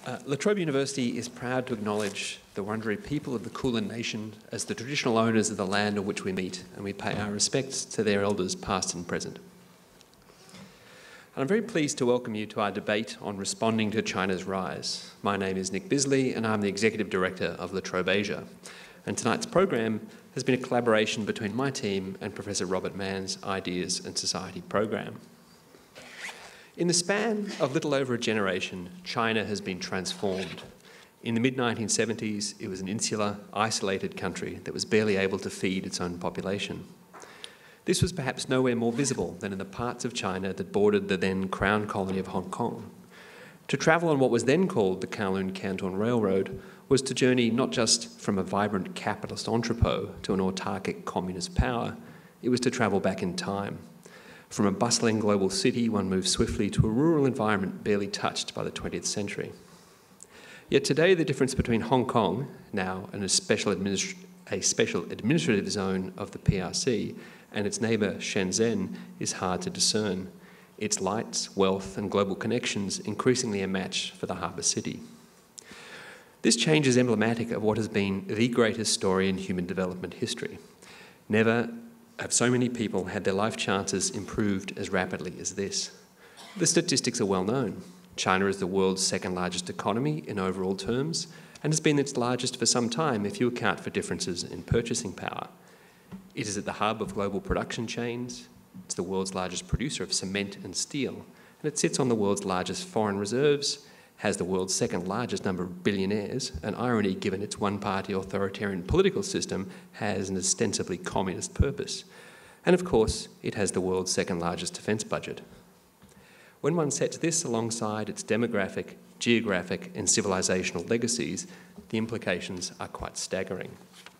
La Trobe University is proud to acknowledge the Wurundjeri people of the Kulin Nation as the traditional owners of the land on which we meet, and we pay our respects to their elders past and present. And I'm very pleased to welcome you to our debate on responding to China's rise. My name is Nick Bisley and I'm the Executive Director of La Trobe Asia. And tonight's program has been a collaboration between my team and Professor Robert Mann's Ideas and Society program. In the span of little over a generation, China has been transformed. In the mid-1970s, it was an insular, isolated country that was barely able to feed its own population. This was perhaps nowhere more visible than in the parts of China that bordered the then Crown colony of Hong Kong. To travel on what was then called the Kowloon-Canton Railroad was to journey not just from a vibrant capitalist entrepot to an autarkic communist power, it was to travel back in time. From a bustling global city, one moved swiftly to a rural environment barely touched by the 20th century. Yet today, the difference between Hong Kong, now a special administrative zone of the PRC, and its neighbour Shenzhen is hard to discern. Its lights, wealth and global connections increasingly a match for the harbour city. This change is emblematic of what has been the greatest story in human development history. Never have so many people had their life chances improved as rapidly as this. The statistics are well known. China is the world's second largest economy in overall terms and has been its largest for some time if you account for differences in purchasing power. It is at the hub of global production chains, it's the world's largest producer of cement and steel, and it sits on the world's largest foreign reserves, has the world's second largest number of billionaires, an irony given its one-party authoritarian political system has an ostensibly communist purpose. And of course, it has the world's second largest defence budget. When one sets this alongside its demographic, geographic and civilisational legacies, the implications are quite staggering.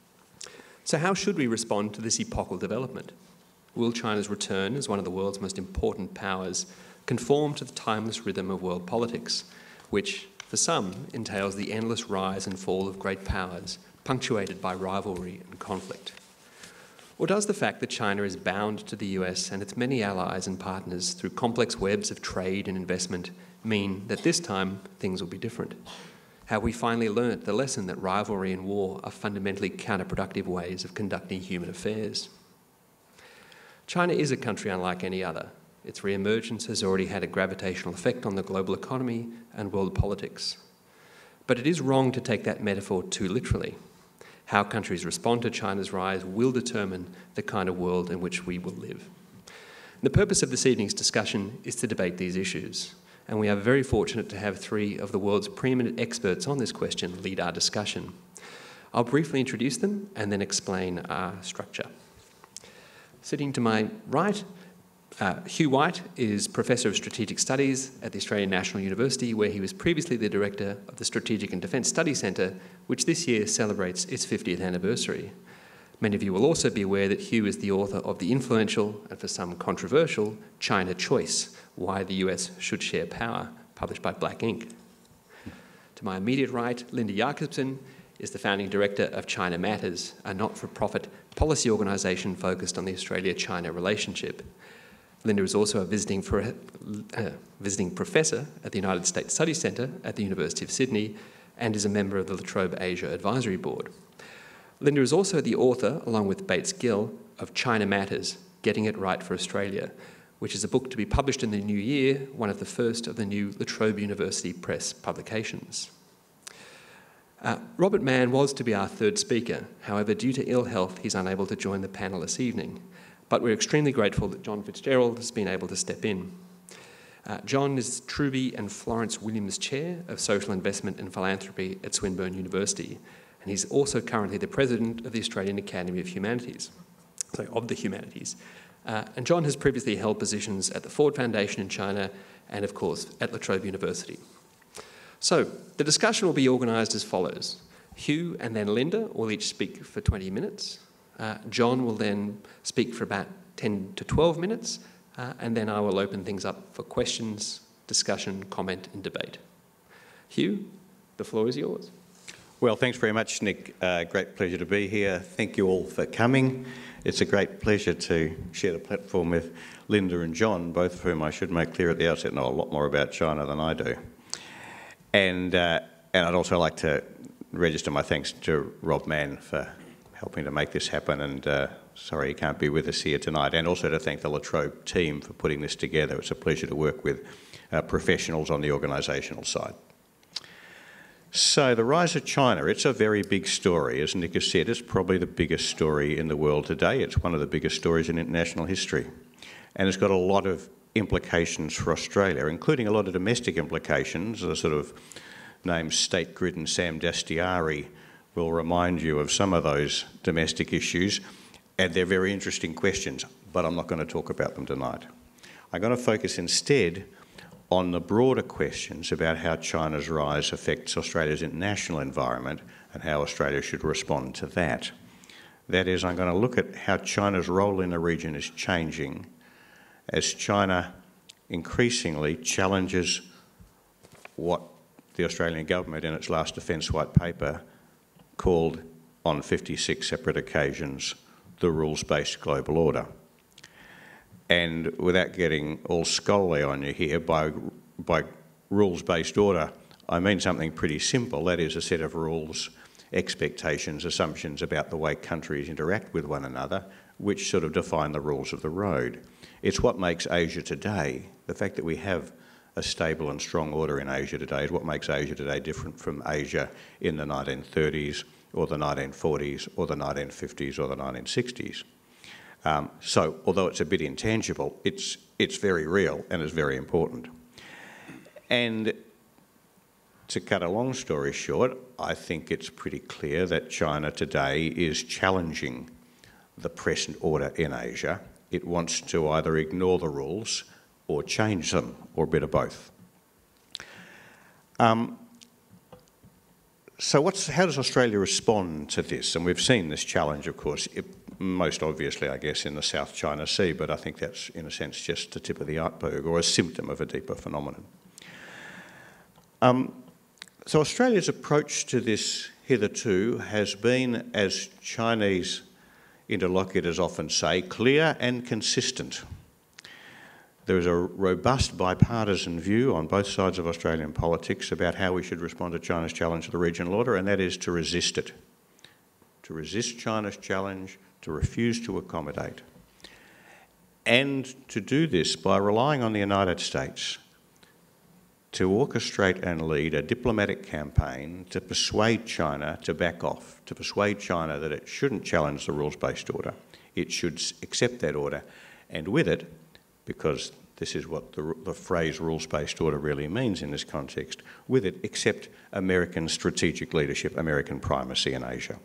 So how should we respond to this epochal development? Will China's return as one of the world's most important powers conform to the timeless rhythm of world politics, which, for some, entails the endless rise and fall of great powers, punctuated by rivalry and conflict? Or does the fact that China is bound to the US and its many allies and partners through complex webs of trade and investment mean that this time things will be different? Have we finally learnt the lesson that rivalry and war are fundamentally counterproductive ways of conducting human affairs? China is a country unlike any other. Its re-emergence has already had a gravitational effect on the global economy and world politics. But it is wrong to take that metaphor too literally. How countries respond to China's rise will determine the kind of world in which we will live. The purpose of this evening's discussion is to debate these issues, and we are very fortunate to have three of the world's preeminent experts on this question lead our discussion. I'll briefly introduce them and then explain our structure. Sitting to my right, Hugh White is Professor of Strategic Studies at the Australian National University, where he was previously the Director of the Strategic and Defence Studies Centre, which this year celebrates its 50th anniversary. Many of you will also be aware that Hugh is the author of the influential, and for some controversial, China Choice, Why the US Should Share Power, published by Black Ink. To my immediate right, Linda Jacobson is the founding director of China Matters, a not-for-profit policy organisation focused on the Australia-China relationship. Linda is also a visiting professor at the United States Studies Centre at the University of Sydney and is a member of the La Trobe Asia Advisory Board. Linda is also the author, along with Bates Gill, of China Matters, Getting It Right for Australia, which is a book to be published in the new year, one of the first of the new La Trobe University Press publications. Robert Mann was to be our third speaker. However, due to ill health, he's unable to join the panel this evening. But we're extremely grateful that John Fitzgerald has been able to step in. John is Truby and Florence Williams Chair of Social Investment and Philanthropy at Swinburne University, and he's also currently the President of the Australian Academy of the Humanities. And John has previously held positions at the Ford Foundation in China and, of course, at La Trobe University. So, the discussion will be organised as follows. Hugh and then Linda will each speak for 20 minutes. John will then speak for about 10 to 12 minutes, and then I will open things up for questions, discussion, comment and debate. Hugh, the floor is yours. Well, thanks very much, Nick. Great pleasure to be here. Thank you all for coming. It's a great pleasure to share the platform with Linda and John, both of whom I should make clear at the outset know a lot more about China than I do. And I'd also like to register my thanks to Rob Mann for helping to make this happen, and sorry he can't be with us here tonight, and also to thank the La Trobe team for putting this together. It's a pleasure to work with professionals on the organisational side. So the rise of China, it's a very big story. As Nick has said, it's probably the biggest story in the world today. It's one of the biggest stories in international history. And it's got a lot of implications for Australia, including a lot of domestic implications. The sort of names State Grid and Sam Dastyari will remind you of some of those domestic issues, and they're very interesting questions, but I'm not going to talk about them tonight. I'm going to focus instead on the broader questions about how China's rise affects Australia's international environment and how Australia should respond to that. That is, I'm going to look at how China's role in the region is changing as China increasingly challenges what the Australian government in its last Defence White Paper called, on 56 separate occasions, the rules-based global order. And without getting all scholarly on you here, by rules-based order, I mean something pretty simple. That is a set of rules, expectations, assumptions about the way countries interact with one another, which sort of define the rules of the road. It's what makes Asia today. The fact that we have a stable and strong order in Asia today is what makes Asia today different from Asia in the 1930s or the 1940s or the 1950s or the 1960s. So, although it's a bit intangible, it's very real and it's very important. And to cut a long story short, I think it's pretty clear that China today is challenging the present order in Asia. It wants to either ignore the rules or change them, or a bit of both. So how does Australia respond to this? And we've seen this challenge, of course, most obviously, I guess, in the South China Sea, but I think that's, in a sense, just the tip of the iceberg or a symptom of a deeper phenomenon. So Australia's approach to this hitherto has been, as Chinese interlocutors often say, clear and consistent. There is a robust bipartisan view on both sides of Australian politics about how we should respond to China's challenge to the regional order, and that is to resist it. To resist China's challenge, to refuse to accommodate. And to do this by relying on the United States to orchestrate and lead a diplomatic campaign to persuade China to back off, to persuade China that it shouldn't challenge the rules-based order. It should accept that order, and with it, because this is what the phrase rules-based order really means in this context, with it accept American strategic leadership, American primacy in Asia.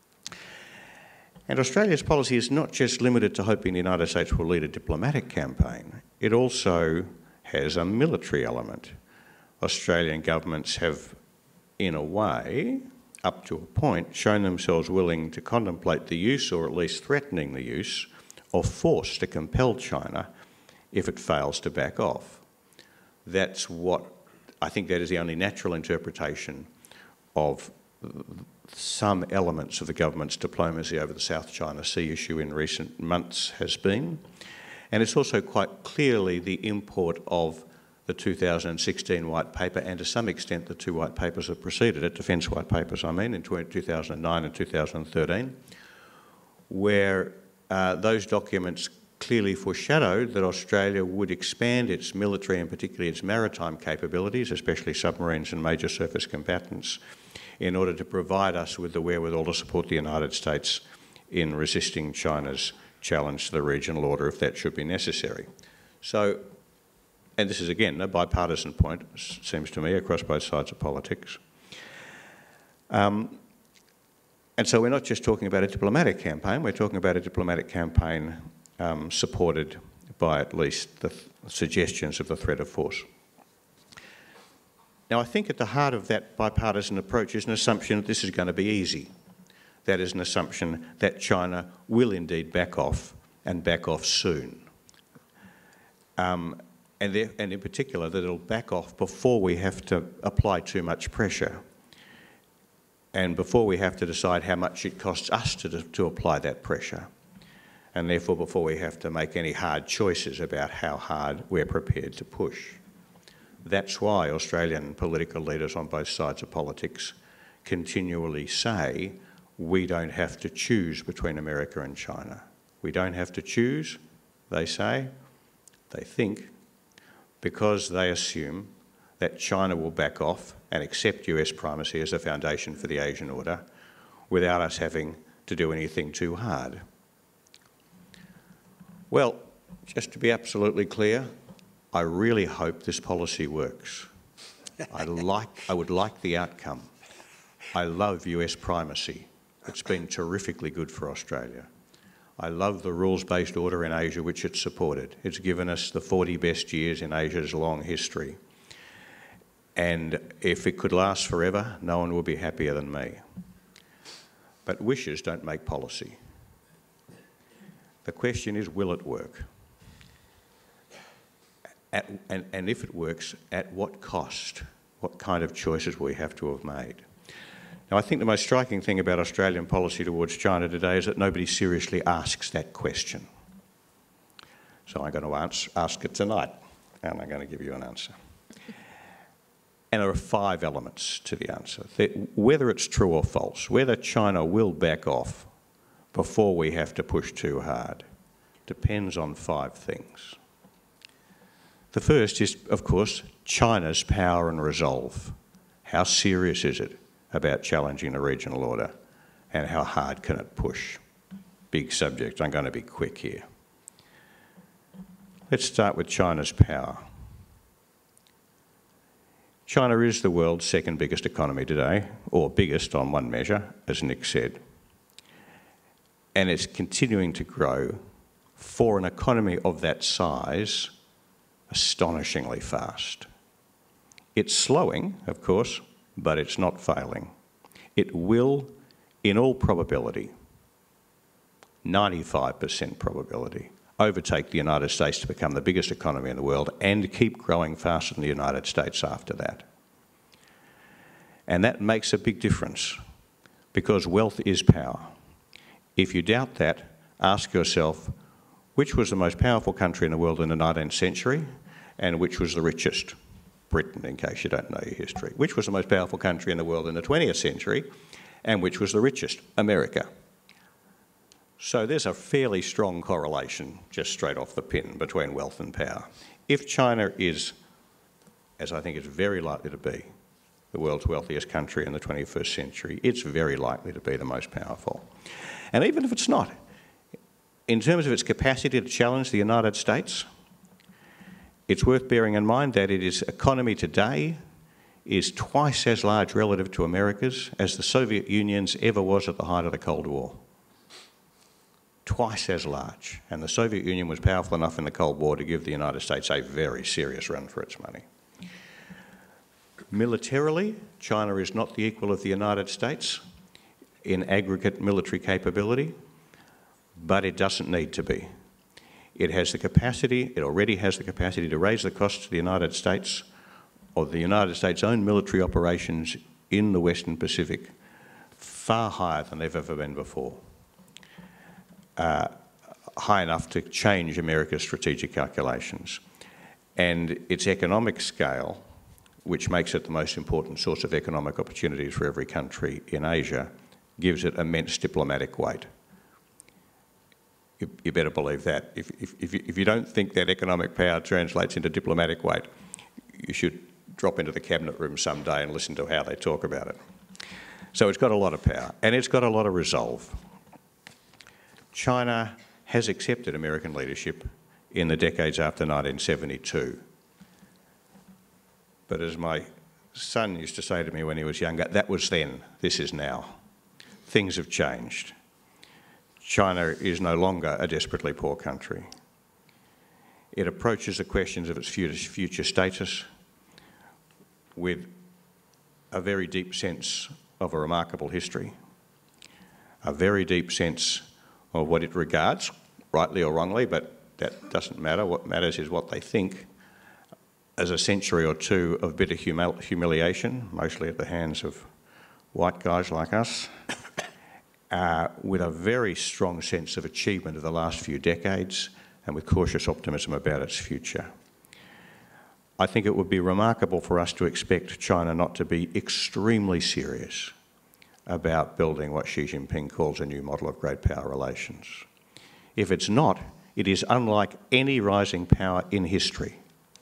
And Australia's policy is not just limited to hoping the United States will lead a diplomatic campaign, it also has a military element. Australian governments have, in a way, up to a point, shown themselves willing to contemplate the use, or at least threatening the use, of force to compel China if it fails to back off. That's what, I think that is the only natural interpretation of some elements of the government's diplomacy over the South China Sea issue in recent months has been. And it's also quite clearly the import of the 2016 White Paper, and to some extent the two White Papers that preceded it, Defence White Papers I mean, in 2009 and 2013, where those documents clearly foreshadowed that Australia would expand its military and particularly its maritime capabilities, especially submarines and major surface combatants, in order to provide us with the wherewithal to support the United States in resisting China's challenge to the regional order if that should be necessary. So, and this is again a bipartisan point, seems to me, across both sides of politics. And so we're not just talking about a diplomatic campaign, we're talking about a diplomatic campaign supported by at least the suggestions of the threat of force. Now, I think at the heart of that bipartisan approach is an assumption that this is going to be easy. That is an assumption that China will indeed back off, and back off soon. And in particular, that it'll back off before we have to apply too much pressure, and before we have to decide how much it costs us to apply that pressure, and therefore before we have to make any hard choices about how hard we're prepared to push. That's why Australian political leaders on both sides of politics continually say we don't have to choose between America and China. We don't have to choose, they say, they think, because they assume that China will back off and accept US primacy as a foundation for the Asian order without us having to do anything too hard. Well, just to be absolutely clear, I really hope this policy works. I would like the outcome. I love US primacy. It's been terrifically good for Australia. I love the rules-based order in Asia which it's supported. It's given us the 40 best years in Asia's long history. And if it could last forever, no one will be happier than me. But wishes don't make policy. The question is, will it work? And if it works, at what cost? What kind of choices will we have to have made? Now, I think the most striking thing about Australian policy towards China today is that nobody seriously asks that question. So I'm going to ask it tonight, and I'm going to give you an answer. And there are 5 elements to the answer. Whether it's true or false, whether China will back off before we have to push too hard, depends on 5 things. The first is, of course, China's power and resolve. How serious is it about challenging the regional order, and how hard can it push? Big subject. I'm going to be quick here. Let's start with China's power. China is the world's second biggest economy today, or biggest on one measure, as Nick said. And it's continuing to grow for an economy of that size astonishingly fast. It's slowing, of course, but it's not failing. It will, in all probability, 95% probability, overtake the United States to become the biggest economy in the world and keep growing faster than the United States after that. And that makes a big difference because wealth is power. If you doubt that, ask yourself, which was the most powerful country in the world in the 19th century and which was the richest? Britain, in case you don't know your history. Which was the most powerful country in the world in the 20th century and which was the richest? America. So there's a fairly strong correlation, just straight off the pin, between wealth and power. If China is, as I think it's very likely to be, the world's wealthiest country in the 21st century, it's very likely to be the most powerful. And even if it's not, in terms of its capacity to challenge the United States, it's worth bearing in mind that its economy today is twice as large relative to America's as the Soviet Union's ever was at the height of the Cold War. Twice as large. And the Soviet Union was powerful enough in the Cold War to give the United States a very serious run for its money. Militarily, China is not the equal of the United States in aggregate military capability, but it doesn't need to be. It has the capacity, it already has the capacity to raise the costs to the United States or the United States' own military operations in the Western Pacific far higher than they've ever been before. High enough to change America's strategic calculations. And its economic scale, which makes it the most important source of economic opportunities for every country in Asia, gives it immense diplomatic weight. You better believe that. If you don't think that economic power translates into diplomatic weight, you should drop into the cabinet room someday and listen to how they talk about it. So it's got a lot of power, and it's got a lot of resolve. China has accepted American leadership in the decades after 1972. But as my son used to say to me when he was younger, that was then, this is now. Things have changed. China is no longer a desperately poor country. It approaches the questions of its future status with a very deep sense of a remarkable history, a very deep sense of what it regards, rightly or wrongly, but that doesn't matter. What matters is what they think, as a century or two of bitter humiliation, mostly at the hands of white guys like us, with a very strong sense of achievement of the last few decades and with cautious optimism about its future. I think it would be remarkable for us to expect China not to be extremely serious about building what Xi Jinping calls a new model of great power relations. If it's not, it is unlike any rising power in history.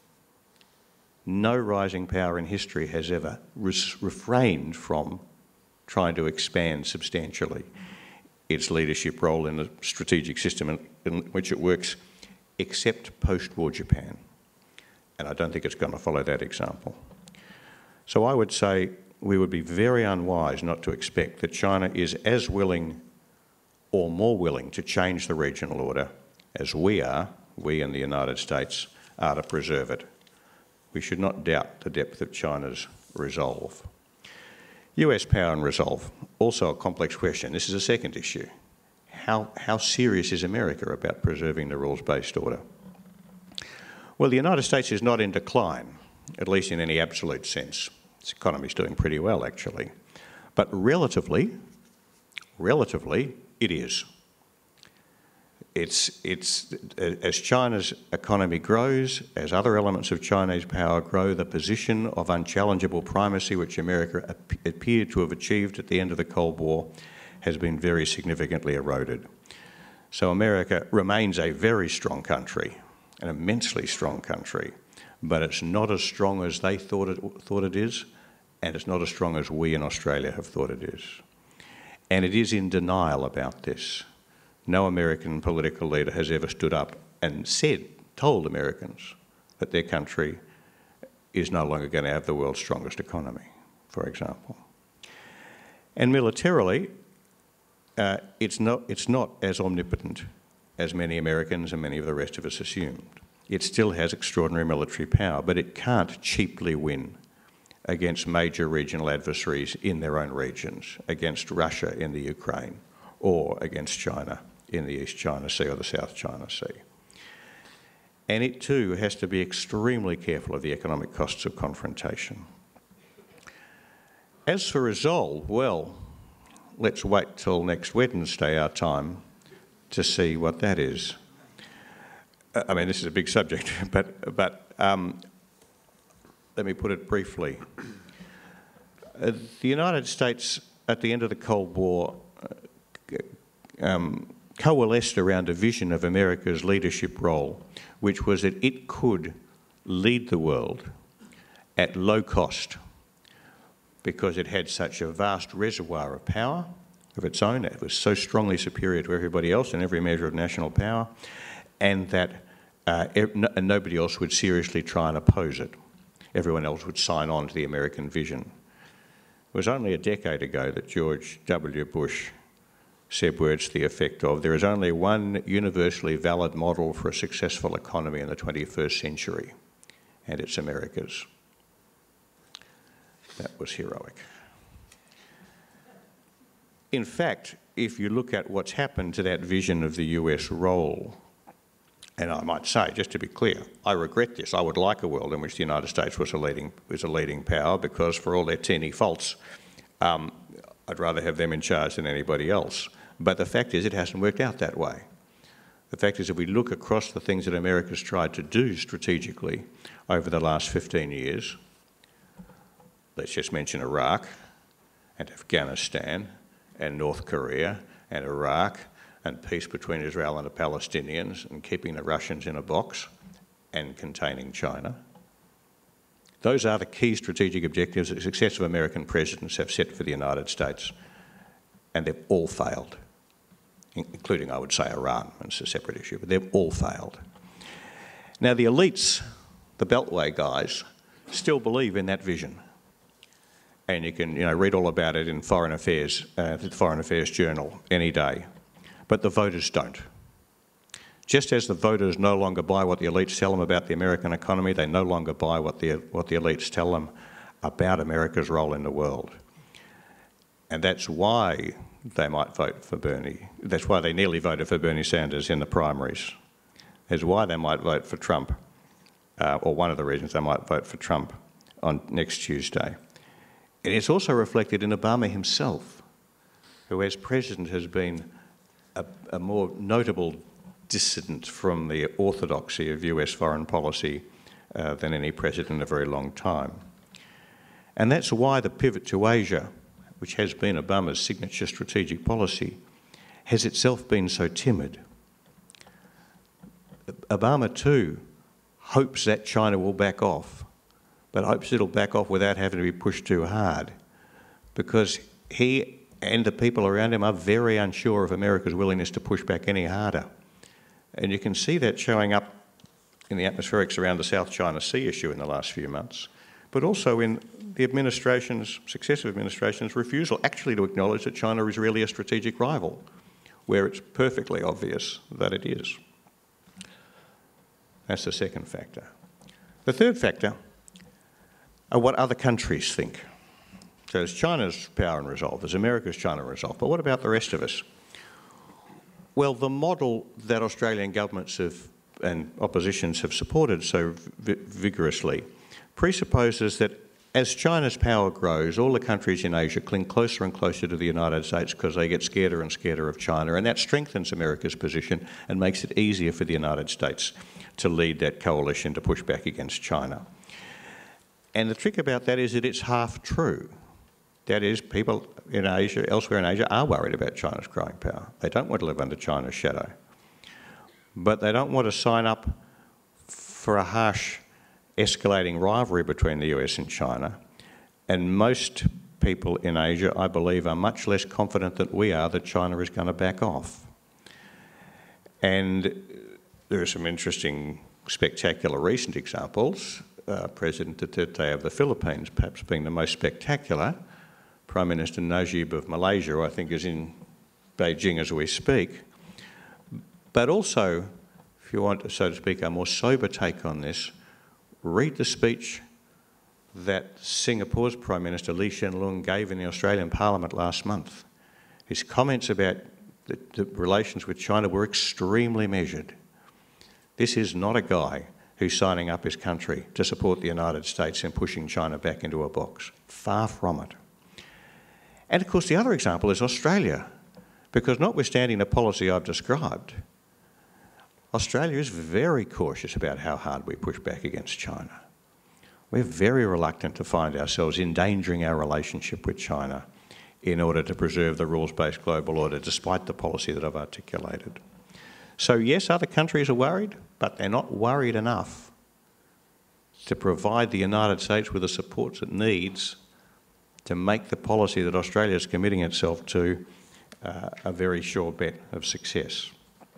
No rising power in history has ever refrained from trying to expand substantially its leadership role in the strategic system in which it works, except post-war Japan. And I don't think it's going to follow that example. So I would say we would be very unwise not to expect that China is as willing or more willing to change the regional order as we in the United States, are to preserve it. We should not doubt the depth of China's resolve. US power and resolve, also a complex question. This is a second issue. How serious is America about preserving the rules-based order? Well, the United States is not in decline, at least in any absolute sense. Its economy is doing pretty well, actually. But relatively, it is. As China's economy grows, as other elements of Chinese power grow, the position of unchallengeable primacy which America appeared to have achieved at the end of the Cold War has been very significantly eroded. So America remains a very strong country, an immensely strong country, but it's not as strong as they thought it is, and it's not as strong as we in Australia have thought it is. And it is in denial about this. No American political leader has ever stood up and told Americans that their country is no longer going to have the world's strongest economy, for example. And militarily, it's not as omnipotent as many Americans and many of the rest of us assumed. It still has extraordinary military power, but it can't cheaply win against major regional adversaries in their own regions, against Russia in the Ukraine, or against China in the East China Sea or the South China Sea. And it too has to be extremely careful of the economic costs of confrontation. As for resolve, well, let's wait till next Wednesday, our time, to see what that is. I mean, this is a big subject, but let me put it briefly. The United States, at the end of the Cold War, coalesced around a vision of America's leadership role, which was that it could lead the world at low cost because it had such a vast reservoir of power of its own. It was so strongly superior to everybody else in every measure of national power, and that nobody else would seriously try and oppose it. Everyone else would sign on to the American vision. It was only a decade ago that George W. Bush said words to the effect of, "There is only one universally valid model for a successful economy in the 21st century, and it's America's." That was heroic. In fact, if you look at what's happened to that vision of the US role, and I might say, just to be clear, I regret this. I would like a world in which the United States was a leading power, because for all their teeny faults, I'd rather have them in charge than anybody else. But the fact is, it hasn't worked out that way. The fact is, if we look across the things that America's tried to do strategically over the last 15 years, let's just mention Iraq and Afghanistan and North Korea and Iraq and peace between Israel and the Palestinians and keeping the Russians in a box and containing China. Those are the key strategic objectives that successive American presidents have set for the United States, and they've all failed, including, I would say, Iran. It's a separate issue, but they've all failed. Now, the elites, the Beltway guys, still believe in that vision. And you can read all about it in Foreign Affairs, the Foreign Affairs Journal, any day. But the voters don't. Just as the voters no longer buy what the elites tell them about the American economy, they no longer buy what the elites tell them about America's role in the world. And that's why they might vote for Bernie. That's why they nearly voted for Bernie Sanders in the primaries. That's why they might vote for Trump, or one of the reasons they might vote for Trump on next Tuesday. And it's also reflected in Obama himself, who as president has been a more notable dissident from the orthodoxy of US foreign policy than any president in a very long time. And that's why the pivot to Asia, which has been Obama's signature strategic policy, has itself been so timid. Obama too hopes that China will back off, but hopes it'll back off without having to be pushed too hard, because he and the people around him are very unsure of America's willingness to push back any harder. And you can see that showing up in the atmospherics around the South China Sea issue in the last few months, but also in the administration's, successive administrations' refusal actually to acknowledge that China is really a strategic rival, where it's perfectly obvious that it is. That's the second factor. The third factor are what other countries think. So there's China's power and resolve, there's America's China and resolve, but what about the rest of us? Well, the model that Australian governments and oppositions have supported so vigorously presupposes that as China's power grows, all the countries in Asia cling closer and closer to the United States because they get scareder and scareder of China, and that strengthens America's position and makes it easier for the United States to lead that coalition to push back against China. And the trick about that is that it's half true. That is, people in Asia, elsewhere in Asia, are worried about China's growing power. They don't want to live under China's shadow. But they don't want to sign up for a harsh, escalating rivalry between the US and China. And most people in Asia, I believe, are much less confident than we are that China is going to back off. And there are some interesting, spectacular recent examples. President Duterte of the Philippines perhaps being the most spectacular. Prime Minister Najib of Malaysia, who I think is in Beijing as we speak. But also, if you want, so to speak, a more sober take on this, read the speech that Singapore's Prime Minister Lee Hsien Loong gave in the Australian Parliament last month. His comments about the relations with China were extremely measured. This is not a guy who's signing up his country to support the United States and pushing China back into a box. Far from it. And of course the other example is Australia, because notwithstanding the policy I've described, Australia is very cautious about how hard we push back against China. We're very reluctant to find ourselves endangering our relationship with China in order to preserve the rules-based global order, despite the policy that I've articulated. So yes, other countries are worried, but they're not worried enough to provide the United States with the supports it needs to make the policy that Australia is committing itself to a very sure bet of success.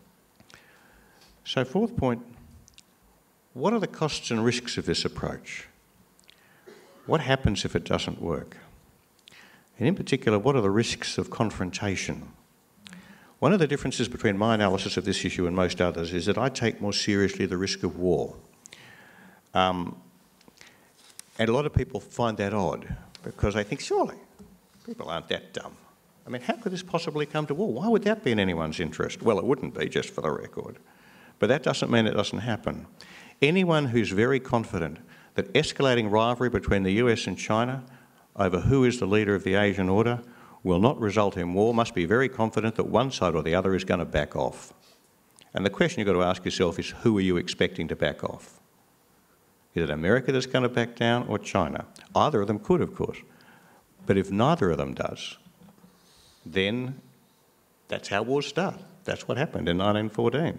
So fourth point, what are the costs and risks of this approach? What happens if it doesn't work? And in particular, what are the risks of confrontation? One of the differences between my analysis of this issue and most others is that I take more seriously the risk of war. And a lot of people find that odd, because they think, surely, people aren't that dumb. I mean, how could this possibly come to war? Why would that be in anyone's interest? Well, it wouldn't be, just for the record. But that doesn't mean it doesn't happen. Anyone who's very confident that escalating rivalry between the US and China over who is the leader of the Asian order will not result in war must be very confident that one side or the other is going to back off. And the question you've got to ask yourself is, who are you expecting to back off? Is it America that's going to back down, or China? Either of them could, of course. But if neither of them does, then that's how wars start. That's what happened in 1914.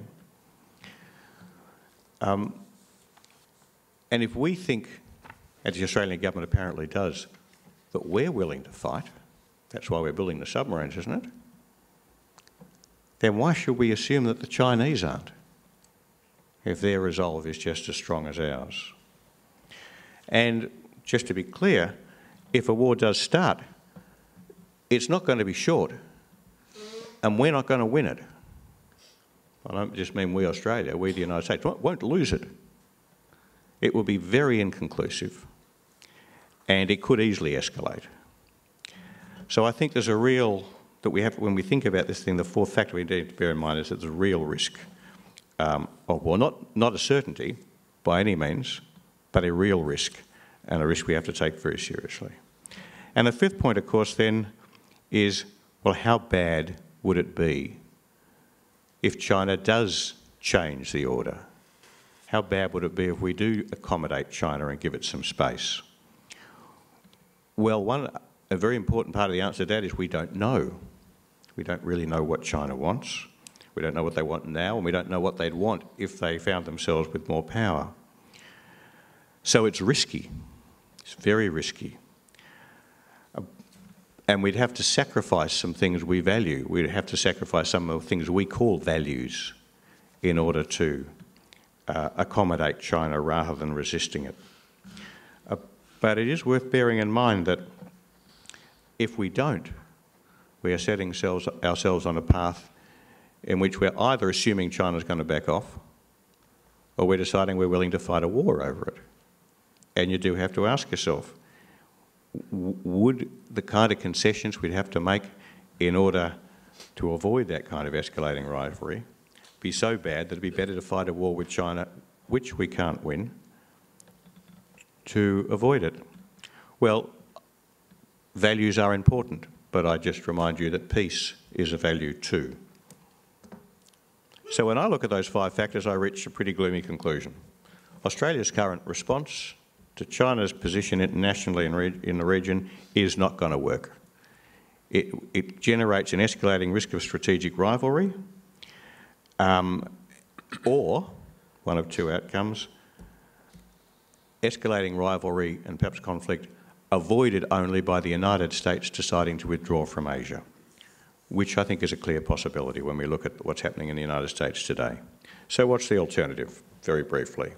And if we think, as the Australian government apparently does, that we're willing to fight, that's why we're building the submarines, isn't it? Then why should we assume that the Chinese aren't, if their resolve is just as strong as ours? And just to be clear, if a war does start, it's not going to be short, and we're not going to win it. I don't just mean we Australia, we the United States won't lose it. It will be very inconclusive, and it could easily escalate. So I think there's a real, that we have, when we think about this thing, the fourth factor we need to bear in mind is that there's a real risk. Well, not a certainty by any means, but a real risk, and a risk we have to take very seriously. And the fifth point, of course, then, is, well, how bad would it be if China does change the order? How bad would it be if we do accommodate China and give it some space? Well, a very important part of the answer to that is we don't know. We don't really know what China wants. We don't know what they want now, and we don't know what they'd want if they found themselves with more power. So it's risky. It's very risky. And we'd have to sacrifice some things we value. We'd have to sacrifice some of the things we call values in order to accommodate China rather than resisting it. But it is worth bearing in mind that if we don't, we are setting ourselves on a path in which we're either assuming China's going to back off or we're deciding we're willing to fight a war over it. And you do have to ask yourself, would the kind of concessions we'd have to make in order to avoid that kind of escalating rivalry be so bad that it'd be better to fight a war with China, which we can't win, to avoid it? Well, values are important, but I just remind you that peace is a value too. So when I look at those 5 factors, I reach a pretty gloomy conclusion. Australia's current response to China's position internationally in the region is not going to work. It generates an escalating risk of strategic rivalry, or one of 2 outcomes: escalating rivalry and perhaps conflict avoided only by the United States deciding to withdraw from Asia, which I think is a clear possibility when we look at what's happening in the United States today. So what's the alternative? Very briefly.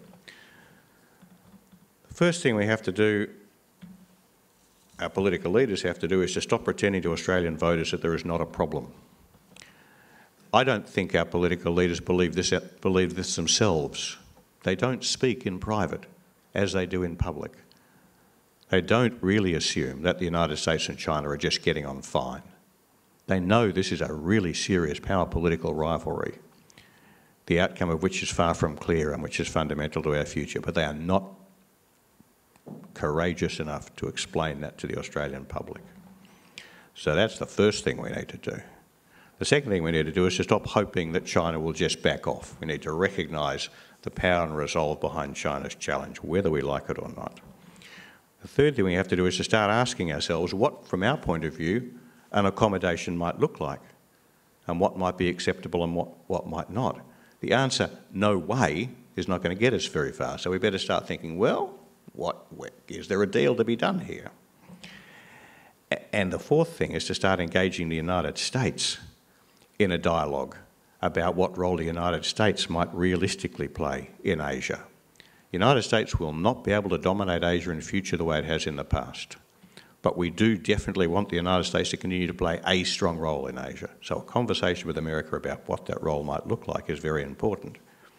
The first thing we have to do, our political leaders have to do, is to stop pretending to Australian voters that there is not a problem. I don't think our political leaders believe this themselves. They don't speak in private as they do in public. They don't really assume that the United States and China are just getting on fine. They know this is a really serious power political rivalry, the outcome of which is far from clear and which is fundamental to our future, but they are not courageous enough to explain that to the Australian public. So that's the first thing we need to do. The second thing we need to do is to stop hoping that China will just back off. We need to recognise the power and resolve behind China's challenge, whether we like it or not. The third thing we have to do is to start asking ourselves what, from our point of view, an accommodation might look like, and what might be acceptable and what might not. The answer, no way, is not going to get us very far. So we better start thinking, well, is there a deal to be done here? And the fourth thing is to start engaging the United States in a dialogue about what role the United States might realistically play in Asia. The United States will not be able to dominate Asia in the future the way it has in the past. But we do definitely want the United States to continue to play a strong role in Asia. So a conversation with America about what that role might look like is very important.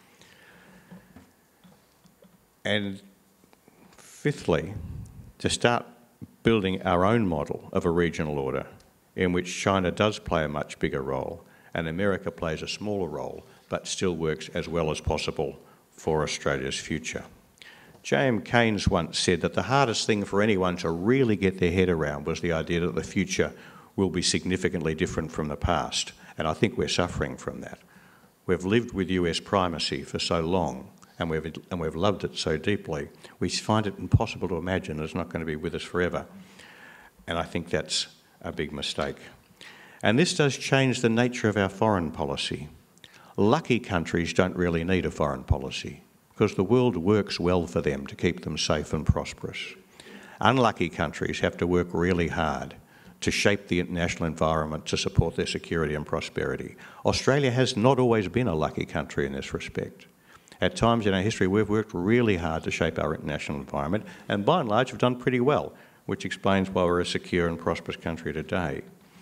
And fifthly, to start building our own model of a regional order in which China does play a much bigger role and America plays a smaller role, but still works as well as possible for Australia's future. James Keynes once said that the hardest thing for anyone to really get their head around was the idea that the future will be significantly different from the past, and I think we're suffering from that. We've lived with US primacy for so long, and we've loved it so deeply, we find it impossible to imagine it's not going to be with us forever. And I think that's a big mistake. And this does change the nature of our foreign policy. Lucky countries don't really need a foreign policy because the world works well for them to keep them safe and prosperous. Unlucky countries have to work really hard to shape the international environment to support their security and prosperity. Australia has not always been a lucky country in this respect. At times in our history, we've worked really hard to shape our international environment, and by and large have done pretty well, which explains why we're a secure and prosperous country today.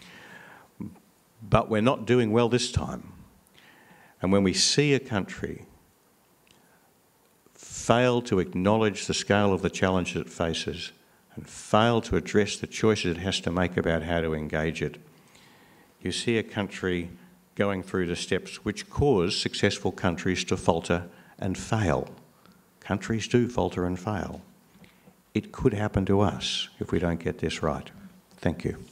But we're not doing well this time. And when we see a country fail to acknowledge the scale of the challenges it faces and fail to address the choices it has to make about how to engage it, you see a country going through the steps which cause successful countries to falter and fail. Countries do falter and fail. It could happen to us if we don't get this right. Thank you.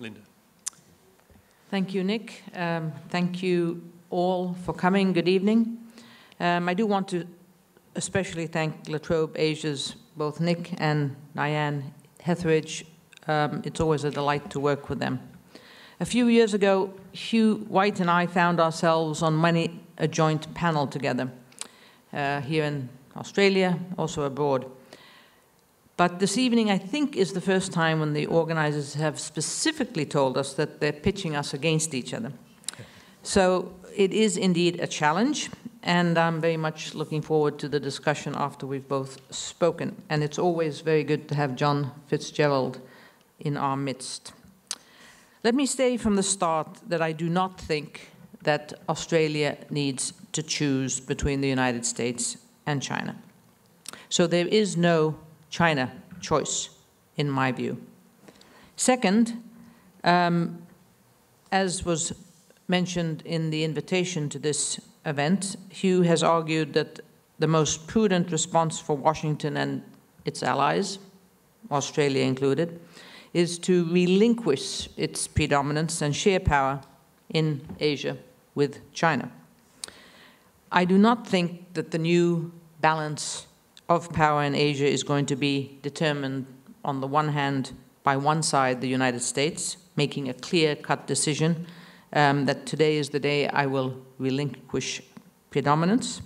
Linda. Thank you, Nick. Thank you all for coming. Good evening. I do want to especially thank La Trobe Asia's both Nick and Diane Hetheridge. It's always a delight to work with them. A few years ago, Hugh White and I found ourselves on many a joint panel together, here in Australia, also abroad. But this evening, I think, is the first time when the organizers have specifically told us that they're pitching us against each other. So it is indeed a challenge, and I'm very much looking forward to the discussion after we've both spoken. And it's always very good to have John Fitzgerald in our midst. Let me say from the start that I do not think that Australia needs to choose between the United States and China. So there is no China choice, in my view. Second, as was mentioned in the invitation to this event, Hugh has argued that the most prudent response for Washington and its allies, Australia included, is to relinquish its predominance and share power in Asia with China. I do not think that the new balance of power in Asia is going to be determined, on the one hand, by one side, the United States, making a clear-cut decision that today is the day I will relinquish predominance,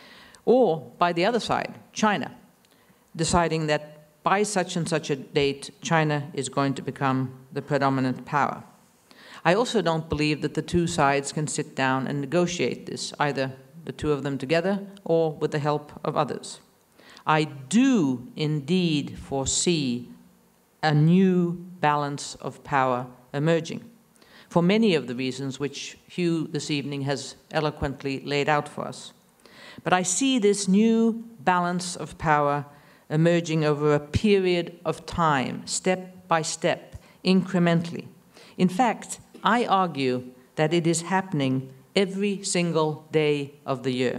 or by the other side, China, deciding that by such and such a date, China is going to become the predominant power. I also don't believe that the two sides can sit down and negotiate this, either the two of them together or with the help of others. I do indeed foresee a new balance of power emerging, for many of the reasons which Hugh this evening has eloquently laid out for us. But I see this new balance of power emerging over a period of time, step by step, incrementally. In fact, I argue that it is happening every single day of the year.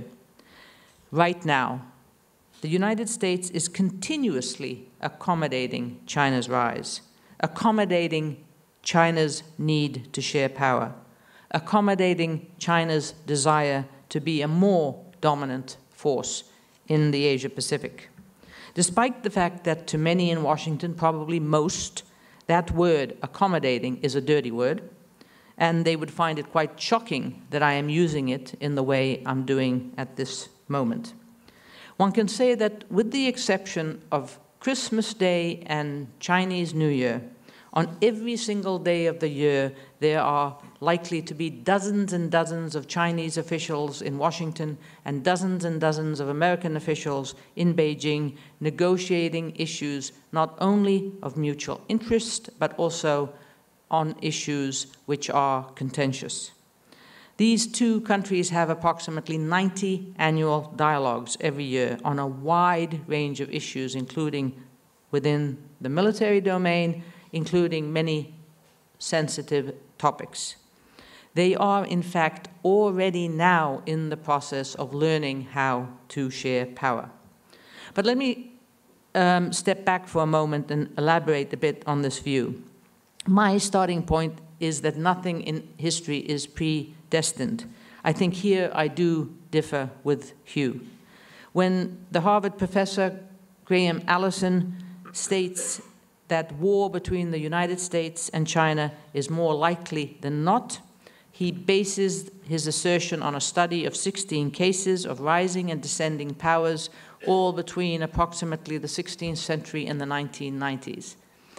Right now, the United States is continuously accommodating China's rise, accommodating China's need to share power, accommodating China's desire to be a more dominant force in the Asia-Pacific. Despite the fact that to many in Washington, probably most, that word, accommodating, is a dirty word, and they would find it quite shocking that I am using it in the way I'm doing at this moment. One can say that with the exception of Christmas Day and Chinese New Year, on every single day of the year, there are likely to be dozens and dozens of Chinese officials in Washington and dozens of American officials in Beijing negotiating issues not only of mutual interest, but also on issues which are contentious. These two countries have approximately 90 annual dialogues every year on a wide range of issues, including within the military domain, including many sensitive topics. They are, in fact, already now in the process of learning how to share power. But let me step back for a moment and elaborate a bit on this view. My starting point is that nothing in history is predestined. I think here I do differ with Hugh. When the Harvard professor Graham Allison states that war between the United States and China is more likely than not, he bases his assertion on a study of 16 cases of rising and descending powers, all between approximately the 16th century and the 1990s.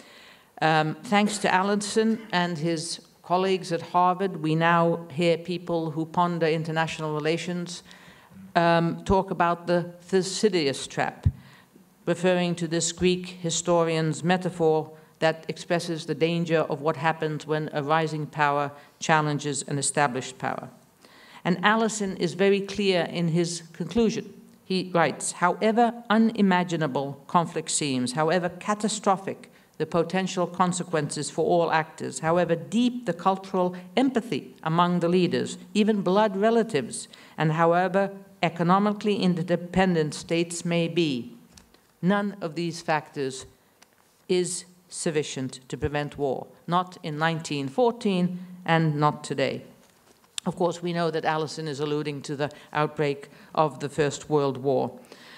Thanks to Allison and his colleagues at Harvard, we now hear people who ponder international relations talk about the Thucydides trap, referring to this Greek historian's metaphor that expresses the danger of what happens when a rising power challenges an established power. And Allison is very clear in his conclusion. He writes, however unimaginable conflict seems, however catastrophic the potential consequences for all actors, however deep the cultural empathy among the leaders, even blood relatives, and however economically interdependent states may be, none of these factors is sufficient to prevent war, not in 1914 and not today. Of course, we know that Alison is alluding to the outbreak of the First World War,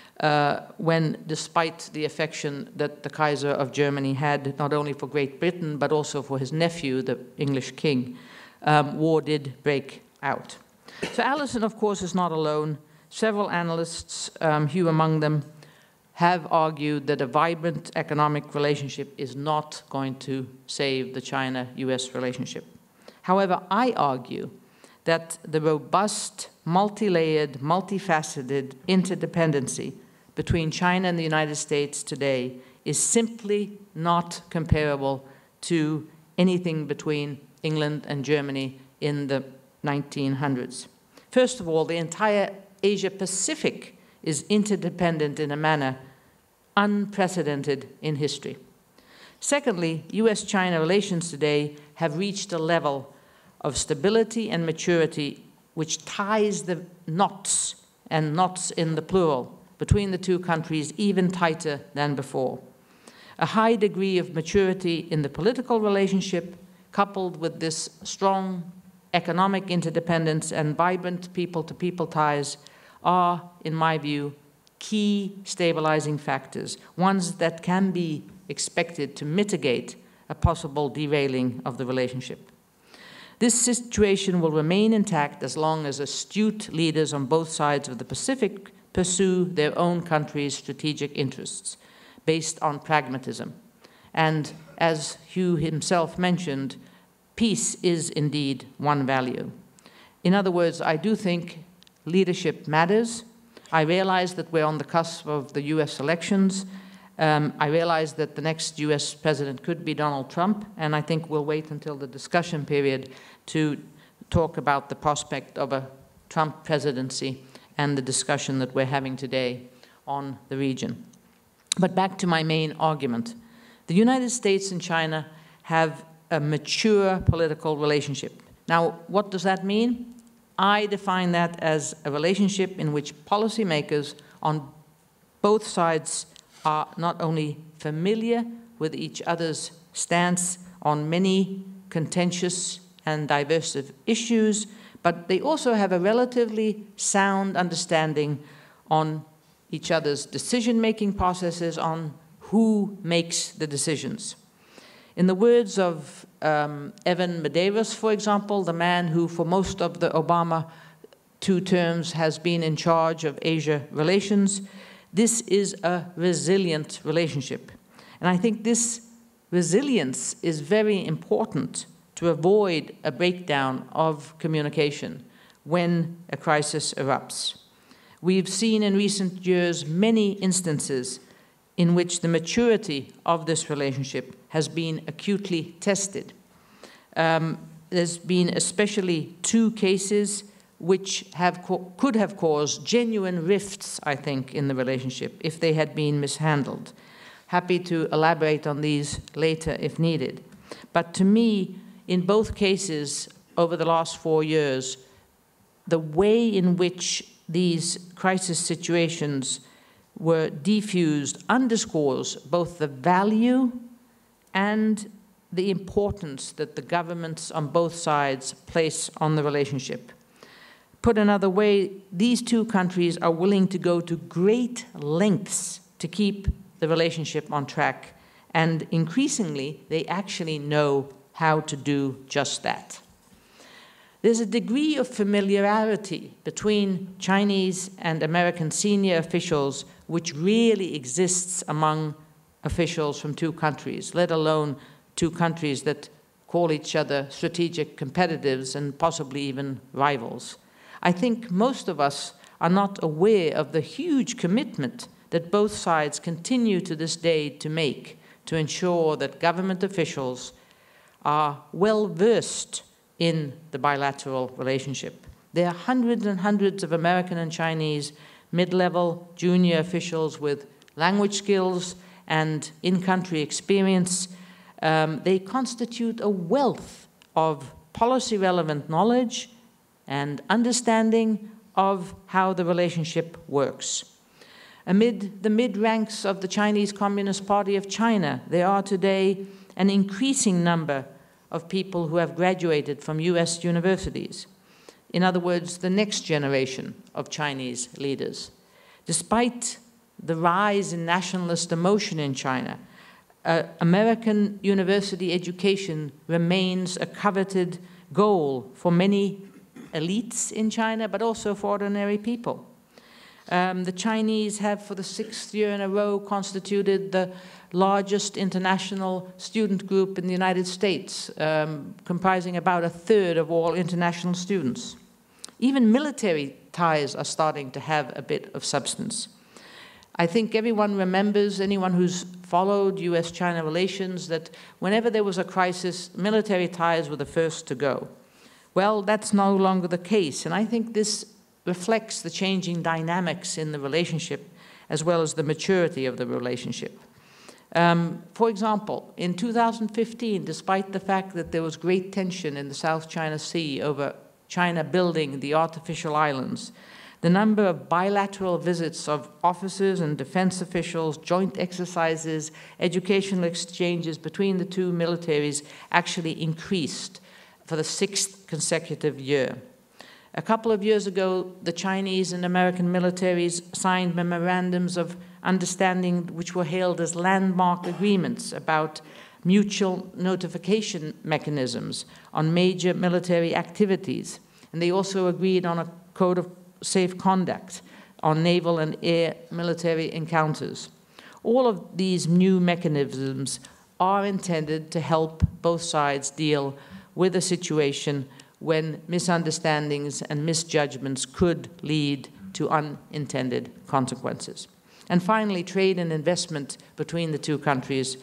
when, despite the affection that the Kaiser of Germany had, not only for Great Britain, but also for his nephew, the English king, war did break out. So Alison, of course, is not alone. Several analysts, Hugh among them, have argued that a vibrant economic relationship is not going to save the China-US relationship. However, I argue that the robust, multi-layered, multifaceted interdependency between China and the United States today is simply not comparable to anything between England and Germany in the 1900s. First of all, the entire Asia-Pacific is interdependent in a manner unprecedented in history. Secondly, US-China relations today have reached a level of stability and maturity which ties the knots, and knots in the plural, between the two countries even tighter than before. A high degree of maturity in the political relationship, coupled with this strong economic interdependence and vibrant people-to-people ties, are, in my view, key stabilizing factors, ones that can be expected to mitigate a possible derailing of the relationship. This situation will remain intact as long as astute leaders on both sides of the Pacific pursue their own country's strategic interests based on pragmatism. And as Hugh himself mentioned, peace is indeed one value. In other words, I do think leadership matters. I realize that we're on the cusp of the US elections. I realize that the next US president could be Donald Trump, and I think we'll wait until the discussion period to talk about the prospect of a Trump presidency and the discussion that we're having today on the region. But back to my main argument. The United States and China have a mature political relationship. Now, what does that mean? I define that as a relationship in which policymakers on both sides are not only familiar with each other's stance on many contentious and diverse issues, but they also have a relatively sound understanding on each other's decision-making processes, on who makes the decisions. In the words of Evan Medeiros, for example, the man who for most of the Obama 2 terms has been in charge of Asia relations, this is a resilient relationship. And I think this resilience is very important to avoid a breakdown of communication when a crisis erupts. We've seen in recent years many instances in which the maturity of this relationship has been acutely tested. There's been especially 2 cases which could have caused genuine rifts, I think, in the relationship if they had been mishandled. Happy to elaborate on these later if needed. But to me, in both cases over the last 4 years, the way in which these crisis situations were defused underscores both the value and the importance that the governments on both sides place on the relationship. Put another way, these 2 countries are willing to go to great lengths to keep the relationship on track, and increasingly, they actually know how to do just that. There's a degree of familiarity between Chinese and American senior officials which really exists among officials from 2 countries, let alone 2 countries that call each other strategic competitors and possibly even rivals. I think most of us are not aware of the huge commitment that both sides continue to this day to make to ensure that government officials are well versed in the bilateral relationship. There are hundreds and hundreds of American and Chinese mid-level junior officials with language skills and in-country experience. They constitute a wealth of policy-relevant knowledge and understanding of how the relationship works. Amid the mid-ranks of the Chinese Communist Party of China, there are today an increasing number of people who have graduated from US universities. In other words, the next generation of Chinese leaders. Despite the rise in nationalist emotion in China, American university education remains a coveted goal for many elites in China, but also for ordinary people. The Chinese have, for the 6th year in a row, constituted the largest international student group in the United States, comprising about 1/3 of all international students. Even military ties are starting to have a bit of substance. I think everyone remembers, anyone who's followed US-China relations, that whenever there was a crisis, military ties were the first to go. Well, that's no longer the case, and I think this reflects the changing dynamics in the relationship as well as the maturity of the relationship. For example, in 2015, despite the fact that there was great tension in the South China Sea over China building the artificial islands, the number of bilateral visits of officers and defense officials, joint exercises, educational exchanges between the two militaries actually increased for the 6th consecutive year. A couple of years ago, the Chinese and American militaries signed memorandums of understanding which were hailed as landmark agreements about mutual notification mechanisms on major military activities. And they also agreed on a code of safe conduct on naval and air military encounters. All of these new mechanisms are intended to help both sides deal with a situation when misunderstandings and misjudgments could lead to unintended consequences. And finally, trade and investment between the two countries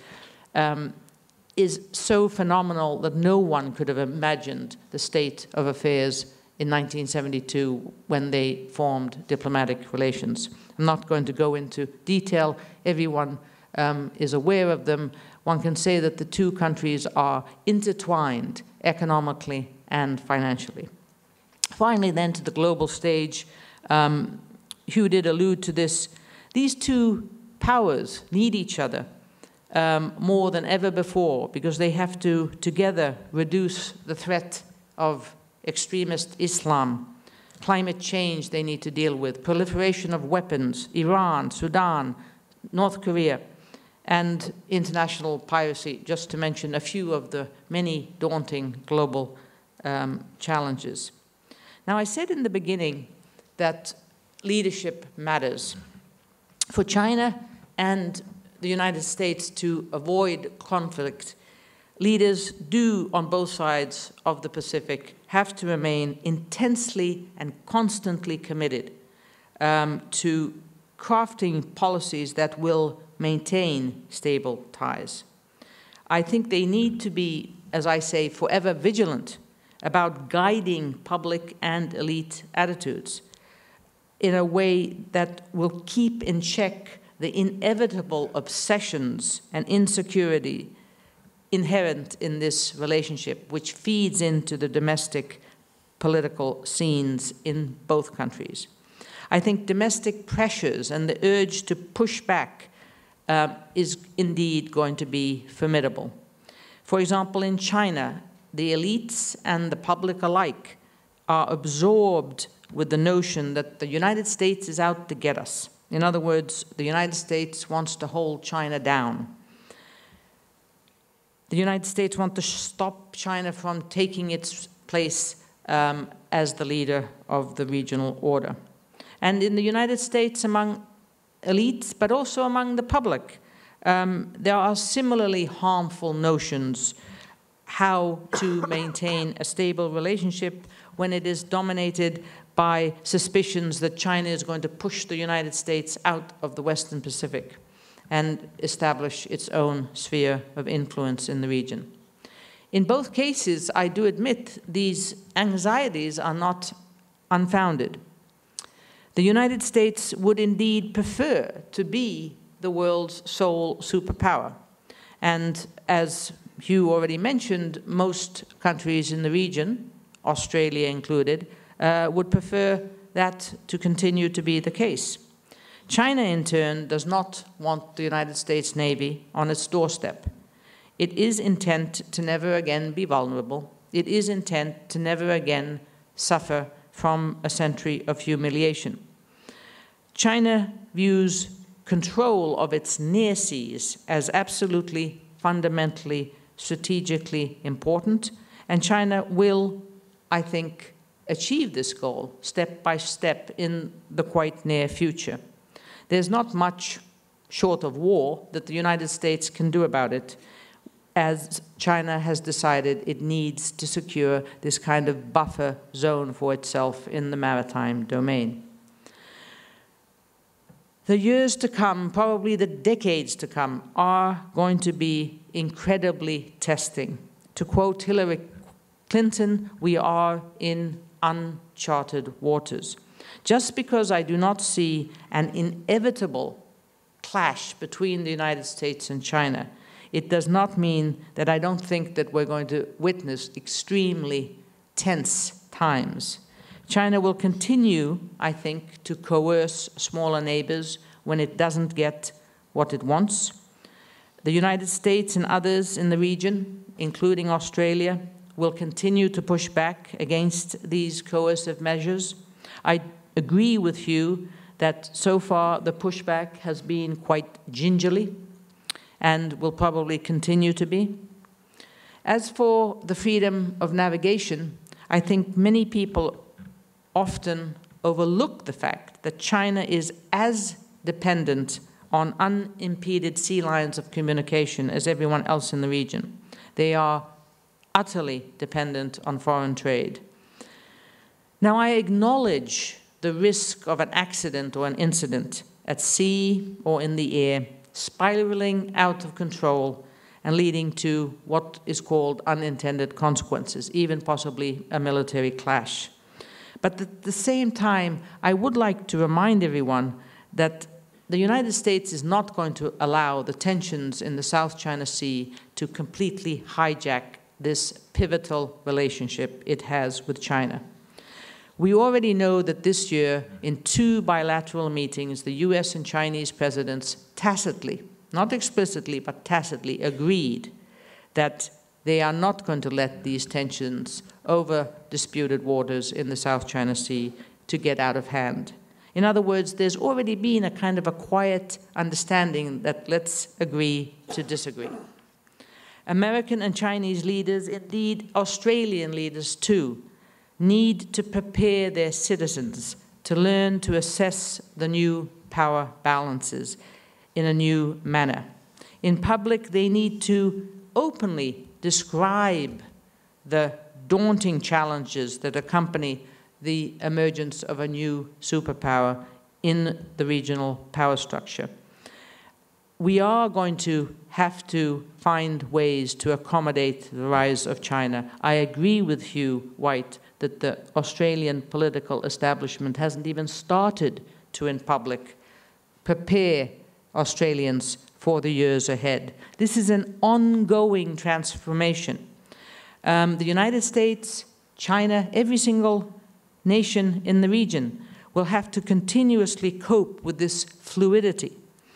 is so phenomenal that no one could have imagined the state of affairs in 1972 when they formed diplomatic relations. I'm not going to go into detail. Everyone is aware of them. One can say that the two countries are intertwined economically and financially. Finally, then, to the global stage, Hugh did allude to this. These two powers need each other more than ever before because they have to together reduce the threat of extremist Islam, climate change they need to deal with, proliferation of weapons, Iran, Sudan, North Korea, and international piracy, just to mention a few of the many daunting global challenges. Now, I said in the beginning that leadership matters. For China and the United States to avoid conflict, leaders do, on both sides of the Pacific, have to remain intensely and constantly committed to crafting policies that will maintain stable ties. I think they need to be, as I say, forever vigilant about guiding public and elite attitudes in a way that will keep in check the inevitable obsessions and insecurity inherent in this relationship, which feeds into the domestic political scenes in both countries. I think domestic pressures and the urge to push back is indeed going to be formidable. For example, in China, the elites and the public alike are absorbed with the notion that the United States is out to get us. In other words, the United States wants to hold China down. The United States wants to stop China from taking its place as the leader of the regional order. And in the United States, among elites, but also among the public, there are similarly harmful notions how to maintain a stable relationship when it is dominated by suspicions that China is going to push the United States out of the Western Pacific and establish its own sphere of influence in the region. In both cases, I do admit these anxieties are not unfounded. The United States would indeed prefer to be the world's sole superpower. And as Hugh already mentioned, most countries in the region, Australia included, would prefer that to continue to be the case. China, in turn, does not want the United States Navy on its doorstep. It is intent to never again be vulnerable. It is intent to never again suffer from a century of humiliation. China views control of its near seas as absolutely, fundamentally, strategically important, and China will, I think, achieve this goal step by step in the quite near future. There's not much short of war that the United States can do about it, as China has decided it needs to secure this kind of buffer zone for itself in the maritime domain. The years to come, probably the decades to come, are going to be incredibly testing. To quote Hillary Clinton, we are in uncharted waters. Just because I do not see an inevitable clash between the United States and China, it does not mean that I don't think that we're going to witness extremely tense times. China will continue, I think, to coerce smaller neighbors when it doesn't get what it wants. The United States and others in the region, including Australia, will continue to push back against these coercive measures. I agree with Hugh that so far the pushback has been quite gingerly and will probably continue to be. As for the freedom of navigation, I think many people often overlook the fact that China is as dependent on unimpeded sea lines of communication as everyone else in the region. They are utterly dependent on foreign trade. Now, I acknowledge the risk of an accident or an incident at sea or in the air spiraling out of control and leading to what is called unintended consequences, even possibly a military clash. But at the same time, I would like to remind everyone that the United States is not going to allow the tensions in the South China Sea to completely hijack this pivotal relationship it has with China. We already know that this year, in 2 bilateral meetings, the US and Chinese presidents tacitly, not explicitly, but tacitly agreed that they are not going to let these tensions over disputed waters in the South China Sea to get out of hand. In other words, there's already been a kind of a quiet understanding that let's agree to disagree. American and Chinese leaders, indeed Australian leaders too, need to prepare their citizens to learn to assess the new power balances in a new manner. In public, they need to openly describe the daunting challenges that accompany the emergence of a new superpower in the regional power structure. We are going to have to find ways to accommodate the rise of China. I agree with Hugh White that the Australian political establishment hasn't even started to, in public, prepare Australians for the years ahead. This is an ongoing transformation. The United States, China, every single nation in the region will have to continuously cope with this fluidity.